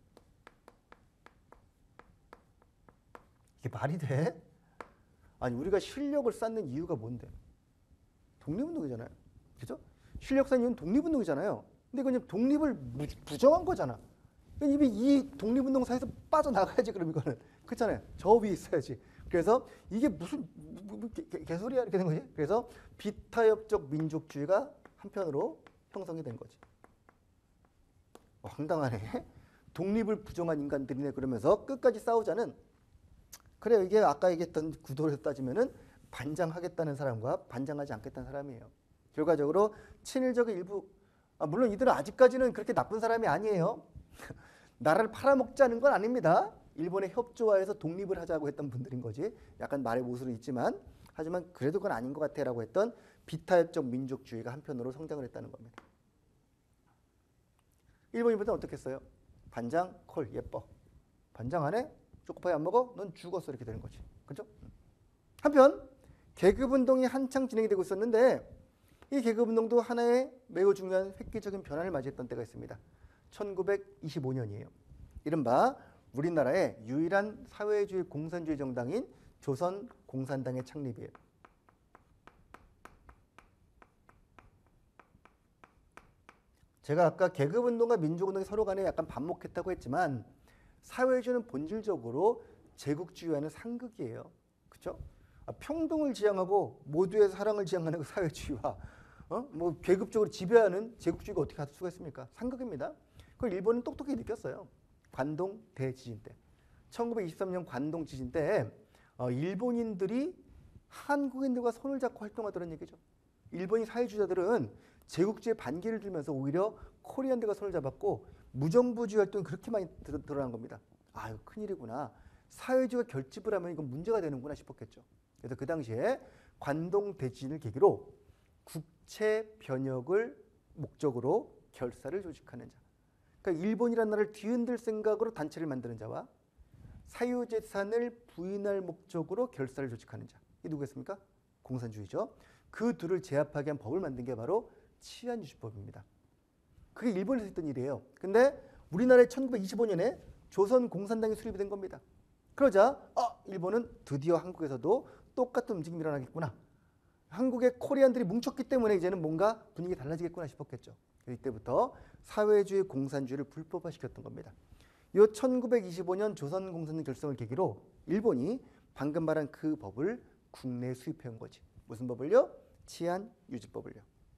이게 말이 돼? 아니 우리가 실력을 쌓는 이유가 뭔데? 독립운동이잖아요. 그죠? 실력 쌓는 이유는 독립운동이잖아요. 근데 이건 독립을 부정한 거잖아. 이미 이 독립운동 사에서 빠져나가야지 그럼 이거는. 그렇잖아요. 저 위에 있어야지. 그래서 이게 무슨 뭐, 뭐, 개, 개소리야 이렇게 된 거지. 그래서 비타협적 민족주의가 한편으로 형성이 된 거지. 어, 황당하네. 독립을 부정한 인간들이네 그러면서 끝까지 싸우자는 그래요. 이게 아까 얘기했던 구도에서 따지면은 반장하겠다는 사람과 반장하지 않겠다는 사람이에요. 결과적으로 친일적인 일부 아, 물론 이들은 아직까지는 그렇게 나쁜 사람이 아니에요. 나라를 팔아먹자는 건 아닙니다. 일본에 협조하여서 독립을 하자고 했던 분들인 거지. 약간 말의 모순은 있지만 하지만 그래도 그건 아닌 것 같아라고 했던 비타협적 민족주의가 한편으로 성장을 했다는 겁니다. 일본인들은 어떻게 했어요? 반장 콜 예뻐. 반장 안 해? 초코파이 안 먹어? 넌 죽었어. 이렇게 되는 거지. 그렇죠? 한편 계급운동이 한창 진행이 되고 있었는데 이 계급운동도 하나의 매우 중요한 획기적인 변화를 맞이했던 때가 있습니다. 천구백이십오 년이에요. 이른바 우리나라의 유일한 사회주의 공산주의 정당인 조선공산당의 창립이에요. 제가 아까 계급운동과 민족운동이 서로 간에 약간 반목했다고 했지만 사회주의는 본질적으로 제국주의와는 상극이에요. 그렇죠? 평등을 지향하고 모두의 사랑을 지향하는 그 사회주의와 어? 뭐 계급적으로 지배하는 제국주의가 어떻게 할 수가 있습니까? 상극입니다. 그걸 일본은 똑똑히 느꼈어요. 관동 대지진 때. 천구백이십삼 년 관동 지진 때 어, 일본인들이 한국인들과 손을 잡고 활동하더라는 얘기죠. 일본인 사회주의자들은 제국주의에 반기를 들면서 오히려 코리안들과 손을 잡았고 무정부주의 활동이 그렇게 많이 드러난 겁니다. 아, 이거 큰일이구나. 사회주의가 결집을 하면 이건 문제가 되는구나 싶었겠죠. 그래서 그 당시에 관동 대지진을 계기로 국채 변혁을 목적으로 결사를 조직하는 자. 그러니까 일본이라는 나라를 뒤흔들 생각으로 단체를 만드는 자와 사유재산을 부인할 목적으로 결사를 조직하는 자. 이 누구겠습니까? 공산주의죠. 그 둘을 제압하게 한 법을 만든 게 바로 치안유지법입니다. 그게 일본에서 했던 일이에요. 근데 우리나라의 천구백이십오 년에 조선공산당이 수립이 된 겁니다. 그러자 어, 일본은 드디어 한국에서도 똑같은 움직임이 일어나겠구나. 한국의 코리안들이 뭉쳤기 때문에 이제는 뭔가 분위기 달라지겠구나 싶었겠죠. 이때부터 사회주의 공산주의를 불법화시켰던 겁니다. 이 천구백이십오 년 조선공산당 결성을 계기로 일본이 방금 말한 그 법을 국내에 수입해온 거지. 무슨 법을요? 치안유지법을요.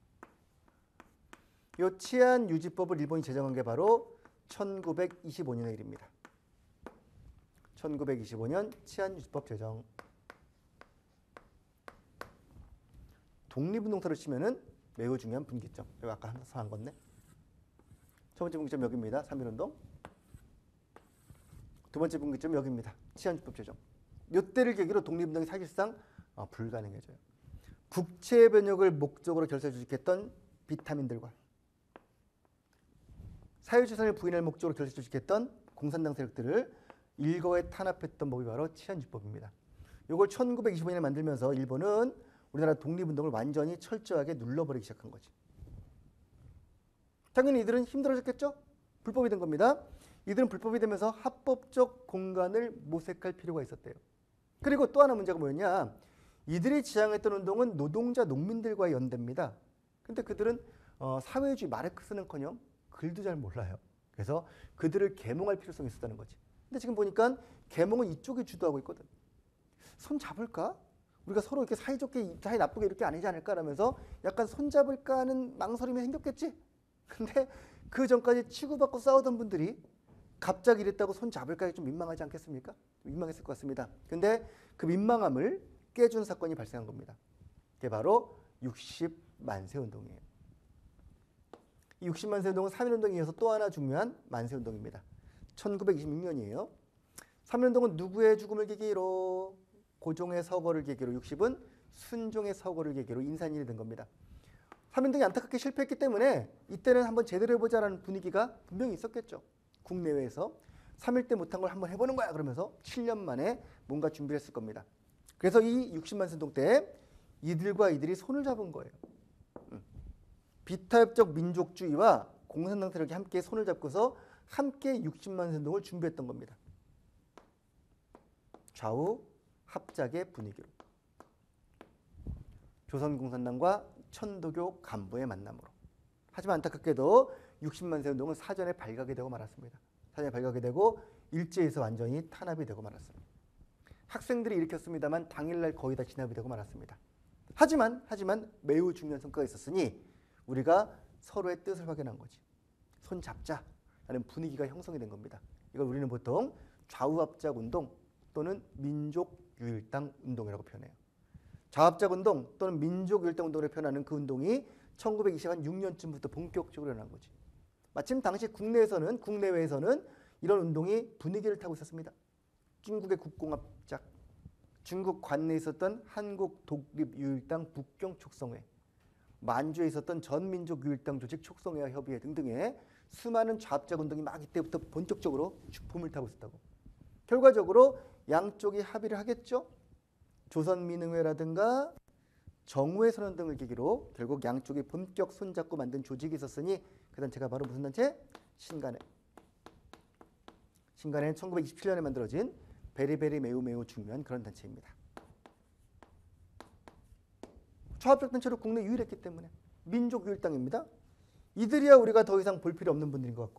이 치안유지법을 일본이 제정한 게 바로 천구백이십오 년의 일입니다. 천구백이십오 년 치안유지법 제정. 독립운동사를 치면은 매우 중요한 분기점. 제가 아까 한서 한 건데. 첫 번째 분기점 여기입니다. 삼일운동. 두 번째 분기점 여기입니다. 치안유지법 제정. 이때를 계기로 독립운동이 사실상 어, 불가능해져요. 국채 변혁을 목적으로 결사 조직했던 비타민들과 사유재산을 부인할 목적으로 결사 조직했던 공산당 세력들을 일거에 탄압했던 법이 바로 치안유지법입니다. 이걸 천구백이십오 년에 만들면서 일본은 우리나라 독립운동을 완전히 철저하게 눌러버리기 시작한 거지. 당연히 이들은 힘들어졌겠죠? 불법이 된 겁니다. 이들은 불법이 되면서 합법적 공간을 모색할 필요가 있었대요. 그리고 또 하나 문제가 뭐였냐? 이들이 지향했던 운동은 노동자 농민들과의 연대입니다. 근데 그들은 어, 사회주의 마르크스는커녕 글도 잘 몰라요. 그래서 그들을 계몽할 필요성이 있었다는 거지. 근데 지금 보니까 계몽은 이쪽이 주도하고 있거든. 손 잡을까? 우리가 서로 이렇게 사이좋게 사이 나쁘게 이렇게 아니지 않을까 라면서 약간 손 잡을까 하는 망설임이 생겼겠지. 근데 그 전까지 치고받고 싸우던 분들이 갑자기 이랬다고 손 잡을까 좀 민망하지 않겠습니까? 민망했을 것 같습니다. 근데 그 민망함을 깨준 사건이 발생한 겁니다. 그게 바로 육십만세 운동이에요. 이 육십만세 운동은 삼일운동에 이어서 또 하나 중요한 만세운동입니다. 천구백이십육 년이에요. 삼일운동은 누구의 죽음을 계기로? 고종의 서거를 계기로. 육십은 순종의 서거를 계기로 인산인이 된 겁니다. 삼일운동이 안타깝게 실패했기 때문에 이때는 한번 제대로 해보자라는 분위기가 분명히 있었겠죠. 국내외에서 삼일 때 못한 걸 한번 해보는 거야 그러면서 칠 년 만에 뭔가 준비를 했을 겁니다. 그래서 이 육십만세 운동 때 이들과 이들이 손을 잡은 거예요. 비타협적 민족주의와 공산당 세력이 함께 손을 잡고서 함께 육십만세 운동을 준비했던 겁니다. 좌우 합작의 분위기로. 조선공산당과 천도교 간부의 만남으로. 하지만 안타깝게도 육십만세 운동은 사전에 발각이 되고 말았습니다. 사전에 발각이 되고 일제에서 완전히 탄압이 되고 말았습니다. 학생들이 일으켰습니다만 당일날 거의 다 진압이 되고 말았습니다. 하지만 하지만 매우 중요한 성과가 있었으니 우리가 서로의 뜻을 확인한 거지. 손 잡자라는 분위기가 형성이 된 겁니다. 이걸 우리는 보통 좌우합작 운동 또는 민족유일당 운동이라고 표현해요. 좌합작 운동 또는 민족유일당 운동으로 표현하는 그 운동이 천구백이십육 년쯤부터 본격적으로 일어난 거지. 마침 당시 국내에서는 국내외에서는 이런 운동이 분위기를 타고 있었습니다. 중국의 국공합작, 중국 관내에 있었던 한국 독립유일당 북경 촉성회, 만주에 있었던 전민족유일당 조직 촉성회와 협의회 등등의 수많은 좌합작 운동이 막 이때부터 본격적으로 붐을 타고 있었다고. 결과적으로 양쪽이 합의를 하겠죠. 조선민흥회라든가 정우회 선언 등을 계기로 결국 양쪽이 본격 손잡고 만든 조직이 있었으니 그 단체가 바로 무슨 단체? 신간회. 신간회는 천구백이십칠 년에 만들어진 베리베리 매우 매우 중요한 그런 단체입니다. 좌합적 단체로 국내 유일했기 때문에 민족유일당입니다. 이들이야 우리가 더 이상 볼 필요 없는 분들인 것 같고,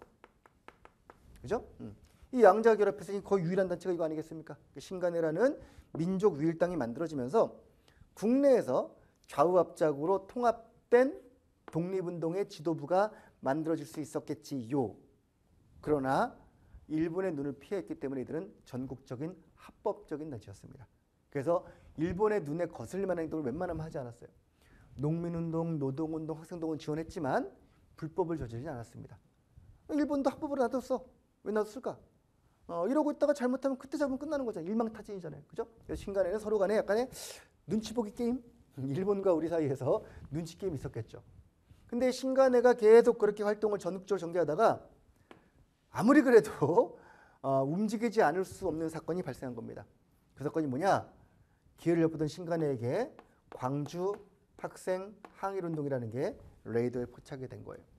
그죠? 음. 이 양자 결합해서 거의 유일한 단체가 이거 아니겠습니까? 신간회라는 민족유일당이 만들어지면서 국내에서 좌우합작으로 통합된 독립운동의 지도부가 만들어질 수 있었겠지요. 그러나 일본의 눈을 피했기 때문에 이들은 전국적인 합법적인 단체였습니다. 그래서 일본의 눈에 거슬릴 만한 행동을 웬만하면 하지 않았어요. 농민운동, 노동운동, 학생동은 지원했지만 불법을 저지르지 않았습니다. 일본도 합법으로 놔뒀어. 왜 놔뒀을까? 어, 이러고 있다가 잘못하면 그때 잡으면 끝나는 거잖아요. 일망타진이잖아요. 그죠? 신간에는 서로 간에 약간의 눈치 보기 게임? 일본과 우리 사이에서 눈치 게임이 있었겠죠. 근데 신간회가 계속 그렇게 활동을 전국적으로 전개하다가 아무리 그래도 어, 움직이지 않을 수 없는 사건이 발생한 겁니다. 그 사건이 뭐냐? 기회를 엿보던 신간회에게 광주 학생 항일운동이라는 게 레이더에 포착이 된 거예요.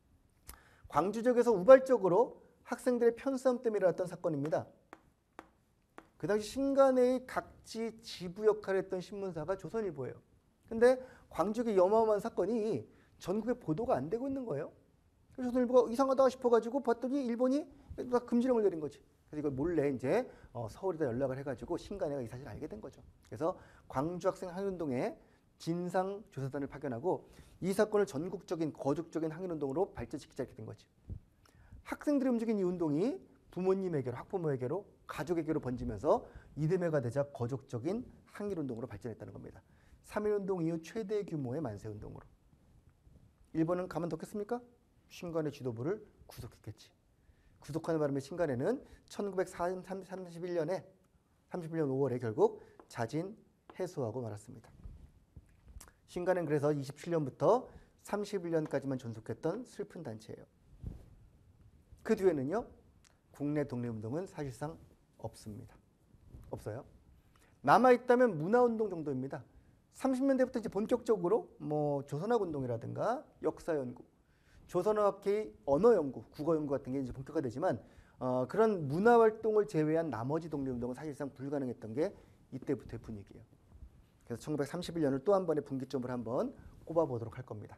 광주 지역에서 우발적으로 학생들의 편싸움 때문에 일어났던 사건입니다. 그 당시 신간회의 각지 지부 역할을 했던 신문사가 조선일보예요. 근데 광주의 어마어마한 사건이 전국에 보도가 안 되고 있는 거예요. 그래서 조선일보가 이상하다 싶어가지고 봤더니 일본이 금지령을 내린 거지. 그래서 이걸 몰래 이제 어, 서울에다 연락을 해가지고 신간회가 이 사실을 알게 된 거죠. 그래서 광주 학생 항일운동에 진상 조사단을 파견하고 이 사건을 전국적인 거죽적인 항일운동으로 발전시키자 이렇게 된 거지. 학생들이 움직인 이 운동이 부모님에게로, 학부모에게로, 가족에게로 번지면서 이듬해가 되자 거족적인 항일운동으로 발전했다는 겁니다. 삼일운동 이후 최대 규모의 만세운동으로. 일본은 가만뒀겠습니까? 신간회 지도부를 구속했겠지. 구속하는 바람에 신간회는 천구백삼십일 년에 삼십일 년 오월에 결국 자진 해소하고 말았습니다. 신간회는 그래서 이십칠 년부터 삼십일 년까지만 존속했던 슬픈 단체예요. 그 뒤에는요, 국내 독립운동은 사실상 없습니다. 없어요. 남아있다면 문화운동 정도입니다. 삼십 년대부터 이제 본격적으로 뭐 조선학 운동이라든가 역사 연구, 조선어학계의 언어 연구, 국어 연구 같은 게 이제 본격화되지만 어, 그런 문화 활동을 제외한 나머지 독립운동은 사실상 불가능했던 게 이때부터의 분위기예요. 그래서 천구백삼십일 년을 또 한 번의 분기점으로 한번 꼽아보도록 할 겁니다.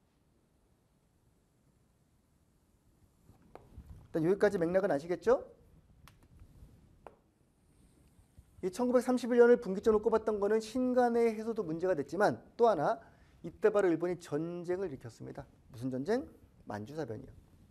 일단 여기까지 맥락은 아시겠죠? 이 천구백삼십일 년을 분기점으로 꼽았던 거는 신간회 해소도 문제가 됐지만 또 하나 이때 바로 일본이 전쟁을 일으켰습니다. 무슨 전쟁? 만주사변이요.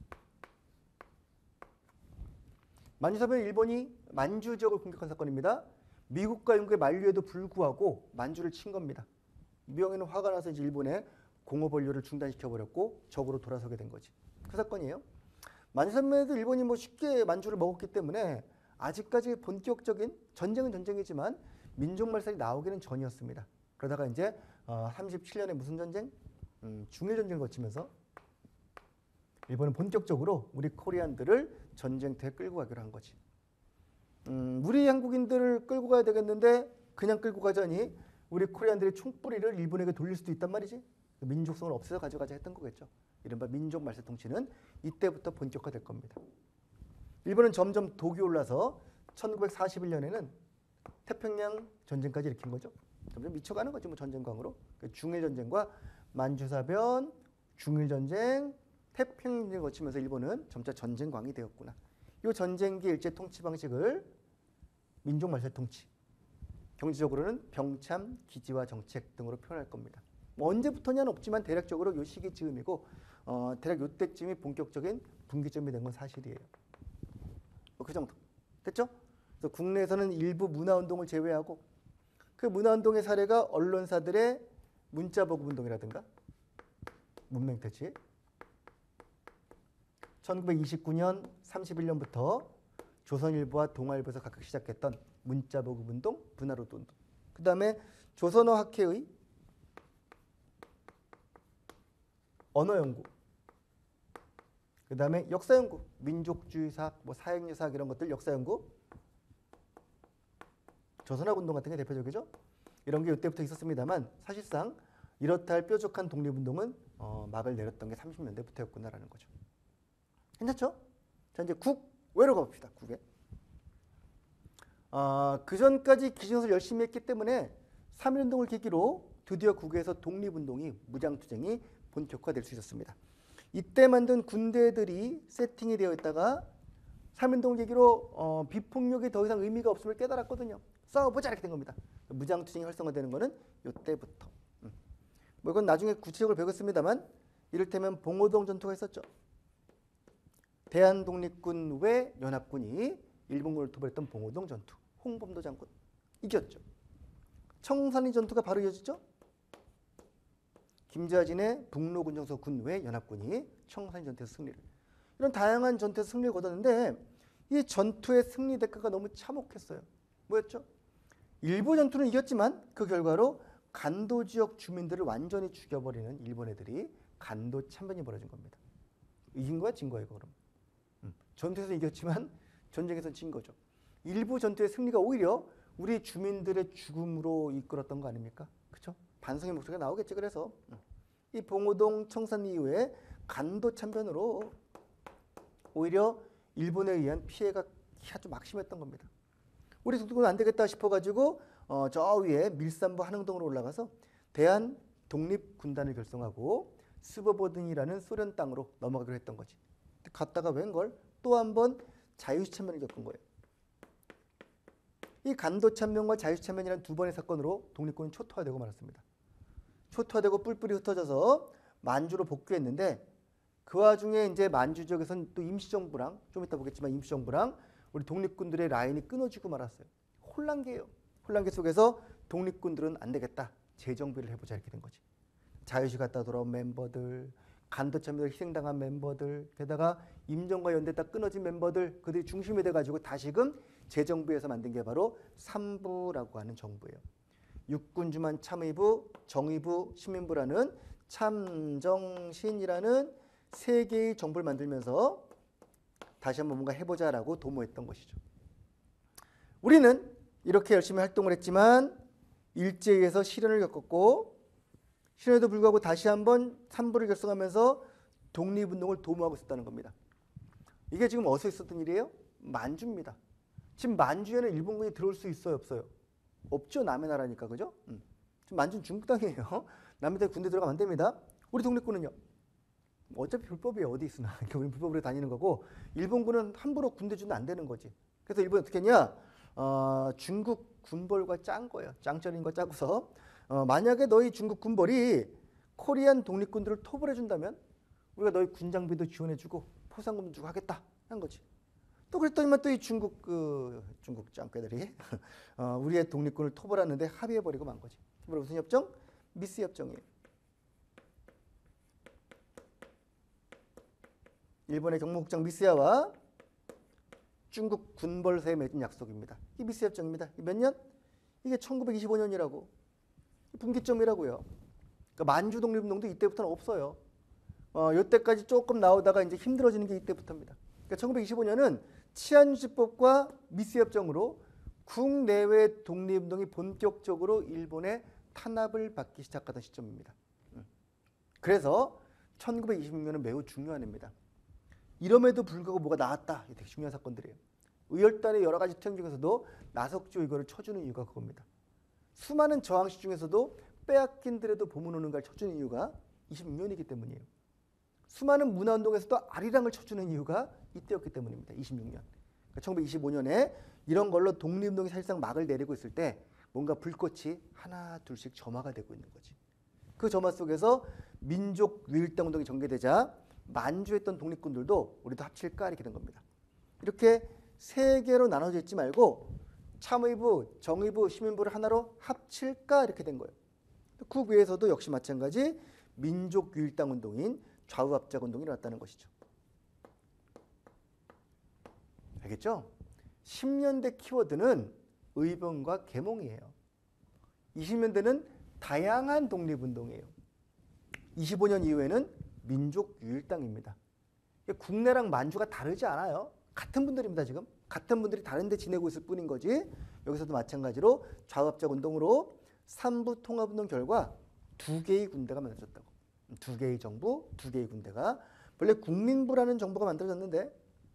만주사변은 일본이 만주 지역을 공격한 사건입니다. 미국과 영국의 만류에도 불구하고 만주를 친 겁니다. 미영이는 화가 나서 이제 일본의 공업 원료를 중단시켜버렸고 적으로 돌아서게 된 거지. 그 사건이에요. 만주사변에도 일본이 뭐 쉽게 만주를 먹었기 때문에 아직까지 본격적인 전쟁은 전쟁이지만 민족말살이 나오기는 전이었습니다. 그러다가 이제 어, 삼십칠 년에 무슨 전쟁? 음, 중일전쟁을 거치면서 일본은 본격적으로 우리 코리안들을 전쟁터에 끌고 가기로 한 거지. 음, 우리 한국인들을 끌고 가야 되겠는데 그냥 끌고 가자니 우리 코리안들의 총뿌리를 일본에게 돌릴 수도 있단 말이지. 민족성을 없애서 가져가자 했던 거겠죠. 이른바 민족말살 통치는 이때부터 본격화될 겁니다. 일본은 점점 독이 올라서 천구백사십일 년에는 태평양 전쟁까지 일으킨 거죠. 점점 미쳐가는 거죠. 뭐 전쟁광으로. 중일전쟁과 만주사변, 중일전쟁, 태평양전쟁을 거치면서 일본은 점차 전쟁광이 되었구나. 이 전쟁기 일제 통치 방식을 민족말살 통치, 경제적으로는 병참, 기지화 정책 등으로 표현할 겁니다. 뭐 언제부터냐는 없지만 대략적으로 이 시기 즈음이고 어, 대략 이때쯤이 본격적인 분기점이 된 건 사실이에요. 뭐 그 정도. 됐죠? 그래서 국내에서는 일부 문화운동을 제외하고 그 문화운동의 사례가 언론사들의 문자보급운동이라든가 문맹태치, 천구백이십구 년, 삼십일 년부터 조선일보와 동아일보에서 각각 시작했던 문자보급운동, 분화로드운동. 그 다음에 조선어 학회의 언어연구. 그 다음에 역사연구, 민족주의사학, 뭐 사행여사학 이런 것들 역사연구. 조선학운동 같은 게 대표적이죠. 이런 게 이때부터 있었습니다만 사실상 이렇다 할 뾰족한 독립운동은 어, 막을 내렸던 게 삼십 년대부터였구나라는 거죠. 괜찮죠? 자, 이제 국외로 가봅시다. 국외. 어, 그 전까지 기신것을 열심히 했기 때문에 삼일운동을 계기로 드디어 국외에서 독립운동이, 무장투쟁이 본격화될 수 있었습니다. 이때 만든 군대들이 세팅이 되어 있다가 삼일운동을 계기로 어, 비폭력이 더 이상 의미가 없음을 깨달았거든요. 싸워보자 이렇게 된 겁니다. 무장투쟁이 활성화되는 거는 이때부터. 음. 뭐 이건 나중에 구체적으로 배웠습니다만 이를테면 봉오동 전투가 있었죠. 대한독립군 외 연합군이 일본군을 토벌했던 봉오동 전투. 홍범도 장군 이겼죠. 청산리 전투가 바로 이어지죠. 김자진의 북로군정서 군외 연합군이 청산리 전투에서 승리를. 이런 다양한 전투에서 승리를 거뒀는데 이 전투의 승리 대가가 너무 참혹했어요. 뭐였죠? 일부 전투는 이겼지만 그 결과로 간도 지역 주민들을 완전히 죽여버리는 일본 애들이 간도 참변이 벌어진 겁니다. 이긴 거야, 진 거야, 이거 그럼. 음. 전투에서 이겼지만 전쟁에서 진 거죠. 일부 전투의 승리가 오히려 우리 주민들의 죽음으로 이끌었던 거 아닙니까? 그렇죠? 반성의 목소리가 나오겠죠. 그래서 음. 이 봉오동 청산리 이후에 간도 참변으로 오히려 일본에 의한 피해가 아주 막심했던 겁니다. 우리 독립군은 안 되겠다 싶어가지고 어, 저 위에 밀산부 한흥동으로 올라가서 대한 독립군단을 결성하고 스보보든이라는 소련 땅으로 넘어가기로 했던 거지. 갔다가 웬걸 또 한 번 자유시참변을 겪은 거예요. 이 간도참변과 자유시참변이라는 두 번의 사건으로 독립군은 초토화되고 말았습니다. 초토화되고 뿔뿔이 흩어져서 만주로 복귀했는데 그 와중에 이제 만주 지역에서는 또 임시정부랑 좀 이따 보겠지만 임시정부랑 우리 독립군들의 라인이 끊어지고 말았어요. 혼란기예요. 혼란기 속에서 독립군들은 안 되겠다. 재정비를 해보자 이렇게 된 거지. 자유시 갔다 돌아온 멤버들, 간도참변을 희생당한 멤버들, 게다가 임정과 연대 딱 끊어진 멤버들, 그들이 중심이 돼가지고 다시금 재정부에서 만든 게 바로 삼부라고 하는 정부예요. 육군주만 참의부, 정의부, 시민부라는 참정신이라는 세 개의 정부를 만들면서 다시 한번 뭔가 해보자라고 도모했던 것이죠. 우리는 이렇게 열심히 활동을 했지만 일제에서 시련을 겪었고 시련에도 불구하고 다시 한번 삼부를 결성하면서 독립운동을 도모하고 있었다는 겁니다. 이게 지금 어디서 있었던 일이에요? 만주입니다. 지금 만주에는 일본군이 들어올 수 있어요, 없어요? 없죠. 남의 나라니까, 그죠? 음. 지금 만주는 중국 땅이에요. 남의 나라에 군대 들어가면 안 됩니다. 우리 독립군은요? 어차피 불법이에요. 어디 있으나. 우리는 불법으로 다니는 거고 일본군은 함부로 군대 주면 안 되는 거지. 그래서 일본이 어떻게 했냐? 어, 중국 군벌과 짠 거예요. 짱짜린 거 짜고서 어, 만약에 너희 중국 군벌이 코리안 독립군들을 토벌해 준다면 우리가 너희 군장비도 지원해주고 포상금도 주고 하겠다 한 거지. 또 그랬더니만 또 이 중국 그 중국 짱깨들이 어, 우리의 독립군을 토벌하는데 합의해버리고 만 거지. 무슨 협정? 미스 협정이에요. 일본의 경무국장 미스야와 중국 군벌사에 맺은 약속입니다. 이 미스 협정입니다. 몇 년? 이게 천구백이십오 년이라고. 분기점이라고요. 그러니까 만주 독립운동도 이때부터는 없어요. 어, 이때까지 조금 나오다가 이제 힘들어지는 게 이때부터입니다. 그러니까 천구백이십오 년은 치안유지법과 미스 협정으로 국내외 독립운동이 본격적으로 일본의 탄압을 받기 시작하던 시점입니다. 그래서 천구백이십육 년은 매우 중요한 해입니다. 이럼에도 불구하고 뭐가 나왔다. 이게 되게 중요한 사건들이에요. 의열단의 여러 가지 투쟁 중에서도 나석주 이거를 쳐주는 이유가 그겁니다. 수많은 저항시 중에서도 빼앗긴들에도 보문 오는 걸 쳐주는 이유가 이십육 년이기 때문이에요. 수많은 문화운동에서도 아리랑을 쳐주는 이유가 이때였기 때문입니다. 이십육 년. 그러니까 천구백이십오 년에 이런 걸로 독립운동이 사실상 막을 내리고 있을 때 뭔가 불꽃이 하나 둘씩 점화가 되고 있는 거지. 그 점화 속에서 민족 위일당 운동이 전개되자 만주했던 독립군들도 우리도 합칠까 이렇게 된 겁니다. 이렇게 세 개로 나눠져 있지 말고 참의부, 정의부, 시민부를 하나로 합칠까 이렇게 된 거예요. 그 외에서도 역시 마찬가지 민족 위일당 운동인 좌우합작 운동이 일어났다는 것이죠. 알겠죠? 십 년대 키워드는 의병과 계몽이에요. 이십 년대는 다양한 독립운동이에요. 이십오 년 이후에는 민족유일당입니다. 국내랑 만주가 다르지 않아요. 같은 분들입니다. 지금 같은 분들이 다른 데 지내고 있을 뿐인 거지. 여기서도 마찬가지로 좌우합작 운동으로 삼부 통합운동 결과 두 개의 군대가 만들어졌다고. 두 개의 정부, 두 개의 군대가. 원래 국민부라는 정부가 만들어졌는데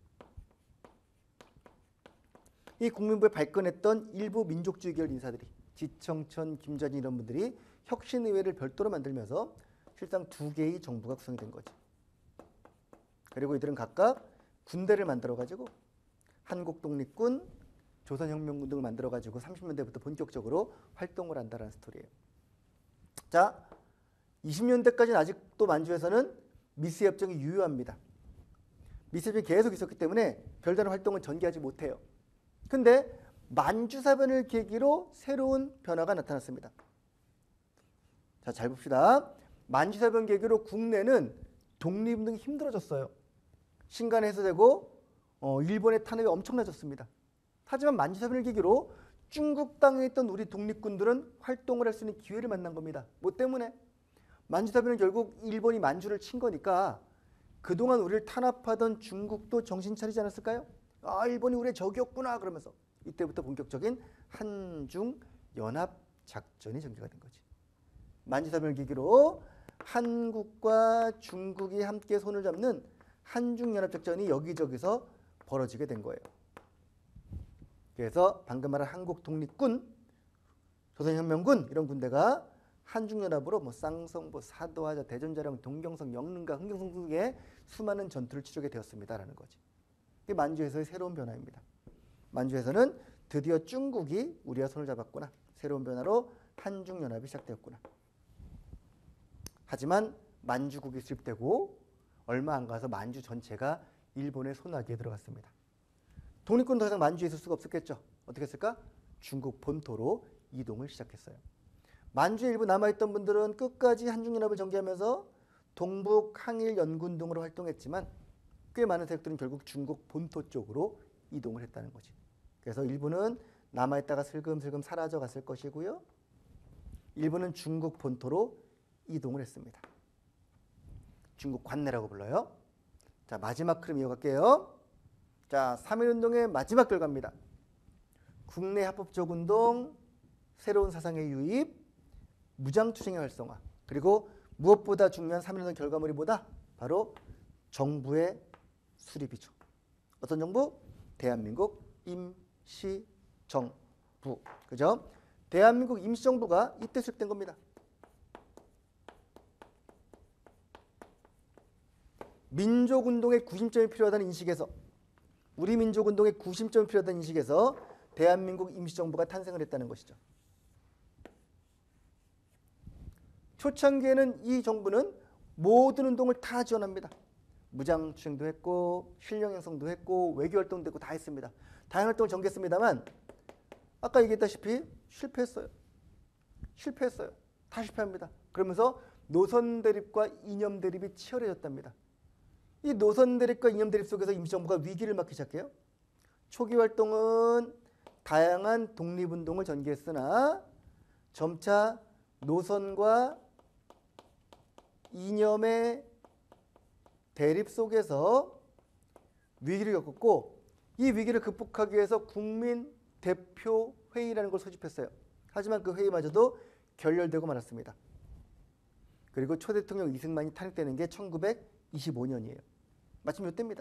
이 국민부에 발끈했던 일부 민족주의 계열 인사들이 지청천, 김전희 이런 분들이 혁신의회를 별도로 만들면서 실상 두 개의 정부가 구성이 된 거지. 그리고 이들은 각각 군대를 만들어가지고 한국독립군, 조선혁명군 등을 만들어가지고 삼십 년대부터 본격적으로 활동을 한다는 스토리예요. 자, 이십 년대까지는 아직도 만주에서는 미스협정이 유효합니다. 미스협정이 계속 있었기 때문에 별다른 활동을 전개하지 못해요. 근데 만주사변을 계기로 새로운 변화가 나타났습니다. 자, 잘 봅시다. 만주사변 계기로 국내는 독립운동이 힘들어졌어요. 신간에 해소되고 어, 일본의 탄압이 엄청나졌습니다. 하지만 만주사변을 계기로 중국 땅에 있던 우리 독립군들은 활동을 할 수 있는 기회를 만난 겁니다. 뭐 때문에? 만주사변은 결국 일본이 만주를 친 거니까 그동안 우리를 탄압하던 중국도 정신 차리지 않았을까요? 아, 일본이 우리의 적이었구나 그러면서 이때부터 본격적인 한중 연합 작전이 전개가 된 거지. 만주사변을 계기로 한국과 중국이 함께 손을 잡는 한중 연합 작전이 여기저기서 벌어지게 된 거예요. 그래서 방금 말한 한국 독립군, 조선혁명군 이런 군대가 한중 연합으로 뭐 쌍성, 뭐 사도하자, 대전자령, 동경성, 영릉과 흥경성 등의 수많은 전투를 치르게 되었습니다라는 거지. 이게 만주에서의 새로운 변화입니다. 만주에서는 드디어 중국이 우리와 손을 잡았구나. 새로운 변화로 한중연합이 시작되었구나. 하지만 만주국이 수립되고 얼마 안 가서 만주 전체가 일본의 손아귀에 들어갔습니다. 독립군 더 이상 만주에 있을 수가 없었겠죠. 어떻게 했을까? 중국 본토로 이동을 시작했어요. 만주에 일부 남아있던 분들은 끝까지 한중연합을 전개하면서 동북, 항일, 연군 등으로 활동했지만 꽤 많은 세력들은 결국 중국 본토 쪽으로 이동을 했다는 거지. 그래서 일부는 남아있다가 슬금슬금 사라져 갔을 것이고요. 일부는 중국 본토로 이동을 했습니다. 중국 관내라고 불러요. 자, 마지막 흐름 이어갈게요. 자, 삼일운동의 마지막 결과입니다. 국내 합법적 운동, 새로운 사상의 유입, 무장투쟁의 활성화, 그리고 무엇보다 중요한 삼일운동 결과물이 뭐다? 바로 정부의 수립이죠. 어떤 정부? 대한민국 임시정부. 그죠? 대한민국 임시정부가 이때 수립된 겁니다. 민족운동의 구심점이 필요하다는 인식에서, 우리 민족운동의 구심점이 필요하다는 인식에서 대한민국 임시정부가 탄생을 했다는 것이죠. 초창기에는 이 정부는 모든 운동을 다 지원합니다. 무장투쟁도 했고 실력 형성도 했고 외교활동도 했고 다 했습니다. 다양한 활동을 전개했습니다만 아까 얘기했다시피 실패했어요. 실패했어요. 다 실패합니다. 그러면서 노선 대립과 이념 대립이 치열해졌답니다. 이 노선 대립과 이념 대립 속에서 임시정부가 위기를 맞기 시작해요. 초기 활동은 다양한 독립운동을 전개했으나 점차 노선과 이념의 대립 속에서 위기를 겪었고 이 위기를 극복하기 위해서 국민대표회의라는 걸 소집했어요. 하지만 그 회의마저도 결렬되고 말았습니다. 그리고 초대통령 이승만이 탄핵되는 게 천구백이십오 년이에요. 마침 이때입니다.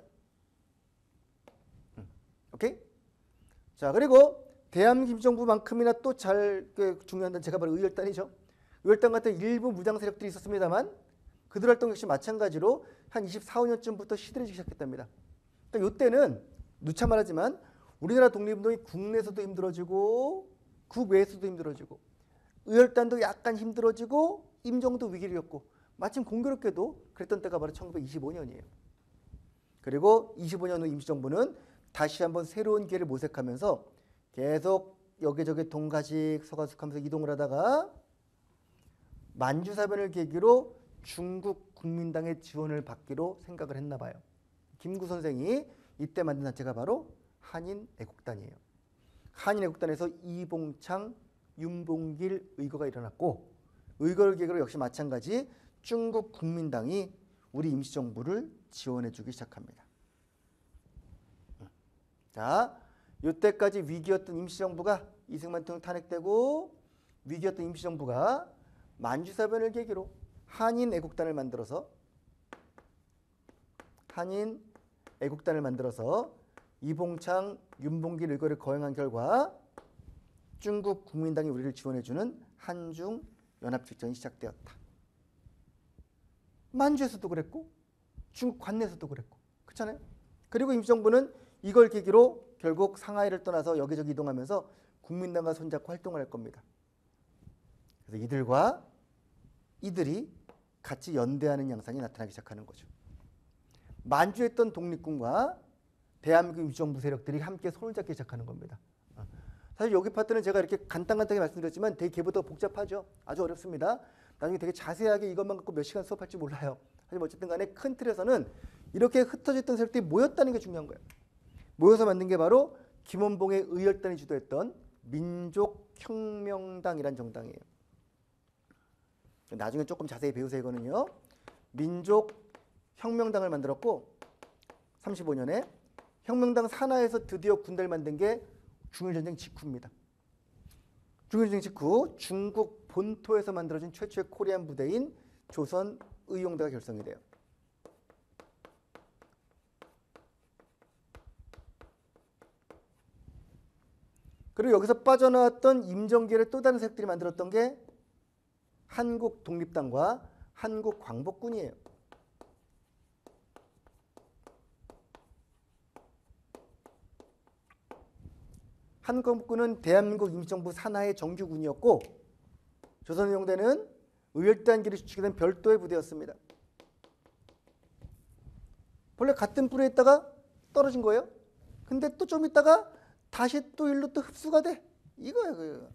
음, 오케이? 자, 그리고 대한민국 임시정부만큼이나 또 잘 중요한 건 제가 바로 의열단이죠. 의열단 같은 일부 무장 세력들이 있었습니다만 그들 활동 역시 마찬가지로 한 이십사, 오 년쯤부터 시들해지기 시작했답니다. 그러니까 이때는 누차 말하지만 우리나라 독립운동이 국내에서도 힘들어지고 국외에서도 힘들어지고 의열단도 약간 힘들어지고 임정도 위기를 겪고 마침 공교롭게도 그랬던 때가 바로 천구백이십오 년이에요. 그리고 이십오 년 후 임시정부는 다시 한번 새로운 기회를 모색하면서 계속 여기저기 동가식 서가숙하면서 이동을 하다가 만주사변을 계기로 중국 국민당의 지원을 받기로 생각을 했나 봐요. 김구 선생이 이때 만든 단체가 바로 한인애국단이에요. 한인애국단에서 이봉창, 윤봉길 의거가 일어났고 의거를 계기로 역시 마찬가지 중국 국민당이 우리 임시정부를 지원해주기 시작합니다. 자, 이때까지 위기였던 임시정부가 이승만 대통령 탄핵되고 위기였던 임시정부가 만주사변을 계기로 한인애국단을 만들어서 한인애국단을 만들어서 이봉창, 윤봉길 의거를 거행한 결과 중국 국민당이 우리를 지원해주는 한중연합작전이 시작되었다. 만주에서도 그랬고 중국 관내에서도 그랬고 그렇잖아요. 그리고 임시정부는 이걸 계기로 결국 상하이를 떠나서 여기저기 이동하면서 국민당과 손잡고 활동을 할 겁니다. 그래서 이들과 이들이 같이 연대하는 양상이 나타나기 시작하는 거죠. 만주에 있던 독립군과 대한민국 임시정부 세력들이 함께 손을 잡기 시작하는 겁니다. 사실 여기 파트는 제가 이렇게 간단간단하게 말씀드렸지만 되게 개보다 복잡하죠. 아주 어렵습니다. 나중에 되게 자세하게 이것만 갖고 몇 시간 수업할지 몰라요. 하지만 어쨌든 간에 큰 틀에서는 이렇게 흩어져 있던 세력들이 모였다는 게 중요한 거예요. 모여서 만든 게 바로 김원봉의 의열단이 주도했던 민족혁명당이란 정당이에요. 나중에 조금 자세히 배우세요. 이거는요. 민족혁명당을 만들었고 삼십오 년에 혁명당 산하에서 드디어 군대를 만든 게 중일전쟁 직후입니다. 중일전쟁 직후 중국 본토에서 만들어진 최초의 코리안 부대인 조선의용대가 결성이 돼요. 그리고 여기서 빠져나왔던 임정길의 또 다른 세력들이 만들었던 게 한국독립당과 한국광복군이에요. 한국광복군은 대한민국 임시정부 산하의 정규군이었고 조선의용대는 의열단끼리 주축된 별도의 부대였습니다. 본래 같은 뿔에 있다가 떨어진 거예요. 근데 또 좀 있다가 다시 또 일로 또 흡수가 돼. 이거예요. 그리고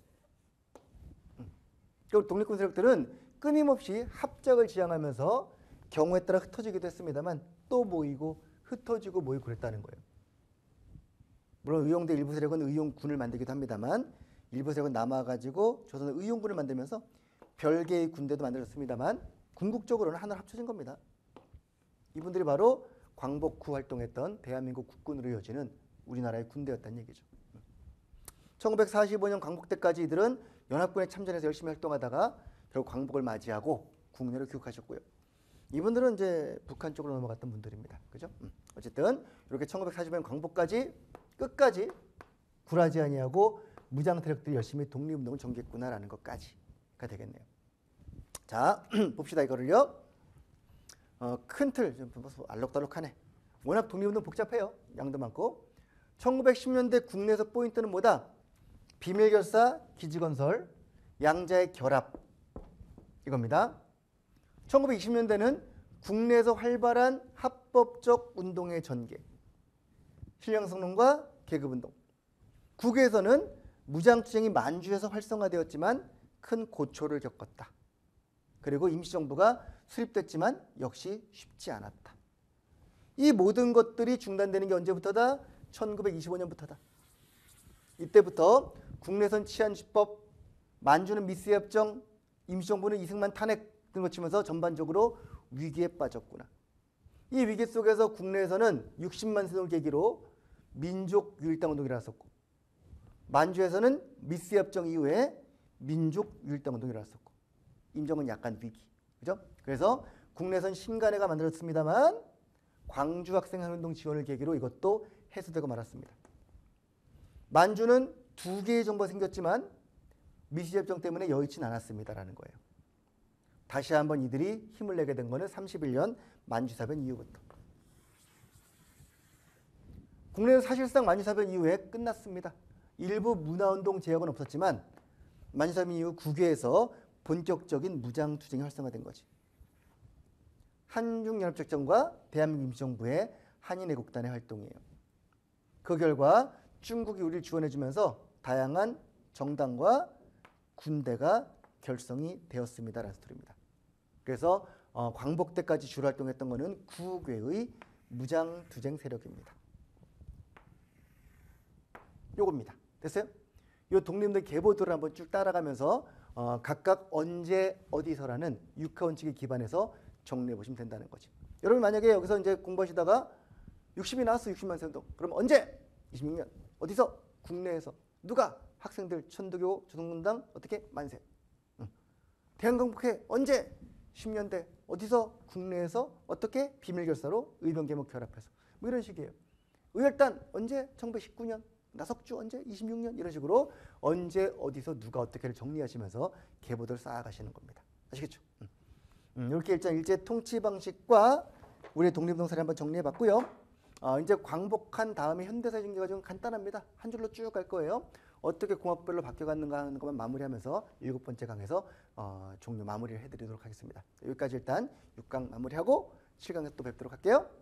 독립군 세력들은 끊임없이 합작을 지향하면서 경우에 따라 흩어지기도 했습니다만 또 모이고 흩어지고 모이고 그랬다는 거예요. 물론 의용대 일부 세력은 의용군을 만들기도 합니다만 일부 세력은 남아가지고 조선의 의용군을 만들면서 별개의 군대도 만들었습니다만 궁극적으로는 하나로 합쳐진 겁니다. 이분들이 바로 광복 후 활동했던 대한민국 국군으로 이어지는 우리나라의 군대였다는 얘기죠. 천구백사십오 년 광복 때까지 이들은 연합군에 참전해서 열심히 활동하다가 결국 광복을 맞이하고 국내로 귀국하셨고요. 이분들은 이제 북한 쪽으로 넘어갔던 분들입니다. 그죠? 음. 어쨌든 이렇게 천구백사십오 년 광복까지 끝까지 굴하지 아니하고 무장 세력들이 열심히 독립운동을 전개했구나라는 것까지가 되겠네요. 자, 봅시다 이거를요. 어, 큰 틀, 좀 알록달록하네. 워낙 독립운동 복잡해요. 양도 많고. 천구백십 년대 국내에서 포인트는 뭐다? 비밀결사, 기지건설, 양자의 결합 이겁니다. 천구백이십 년대는 국내에서 활발한 합법적 운동의 전개, 신령성론과 계급운동. 국외에서는 무장투쟁이 만주에서 활성화되었지만 큰 고초를 겪었다. 그리고 임시정부가 수립됐지만 역시 쉽지 않았다. 이 모든 것들이 중단되는 게 언제부터다? 천구백이십오 년부터다. 이때부터 국내선 치안시법, 만주는 미스협정, 임시정부는 이승만 탄핵 등을 거치면서 전반적으로 위기에 빠졌구나. 이 위기 속에서 국내에서는 육십만 세동을 계기로 민족유일당 운동이 일어났었고 만주에서는 미스협정 이후에 민족유일당 운동이 일어났었고 임정은 약간 위기. 그죠? 그래서 국내선 신간회가 만들어졌습니다만 광주 학생운동 지원을 계기로 이것도 해소되고 말았습니다. 만주는 두 개의 정부가 생겼지만 미시협정 때문에 여의치는 않았습니다라는 거예요. 다시 한번 이들이 힘을 내게 된 것은 삼십일 년 만주사변 이후부터. 국내는 사실상 만주사변 이후에 끝났습니다. 일부 문화운동 제약은 없었지만 만주사변 이후 국외에서 본격적인 무장투쟁이 활성화된 거지. 한중연합작전과 대한민국 임시정부의 한인애국단의 활동이에요. 그 결과 중국이 우리를 지원해주면서 다양한 정당과 군대가 결성이 되었습니다라는 스토리입니다. 그래서 어, 광복 때까지 주로 활동했던 것은 국외의 무장투쟁 세력입니다. 요겁니다. 됐어요? 요 독립운동 계보들을 한번 쭉 따라가면서 어, 각각 언제 어디서라는 육하 원칙에 기반해서 정리해 보시면 된다는 거지. 여러분 만약에 여기서 이제 공부하시다가 육십이 나왔어. 육십만 세운동. 그럼 언제? 이십육 년. 어디서? 국내에서. 누가? 학생들 천도교 조선군당 어떻게? 만세. 응. 대한건국회 언제? 십 년대. 어디서? 국내에서. 어떻게? 비밀결사로 의병계목 결합해서. 뭐 이런 식이에요. 의열단 언제? 천구백십구 년. 나석주 언제? 이십육 년. 이런 식으로 언제 어디서 누가 어떻게를 정리하시면서 계보들 쌓아가시는 겁니다. 아시겠죠? 음. 음, 이렇게 일단 일제 통치 방식과 우리의 독립운동사를 한번 정리해봤고요. 어, 이제 광복한 다음에 현대사회 전개가 좀 간단합니다. 한 줄로 쭉 갈 거예요. 어떻게 공화국별로 바뀌어갔는가 하는 것만 마무리하면서 일곱 번째 강에서 어, 종료 마무리를 해드리도록 하겠습니다. 여기까지 일단 육 강 마무리하고 칠 강에서 또 뵙도록 할게요.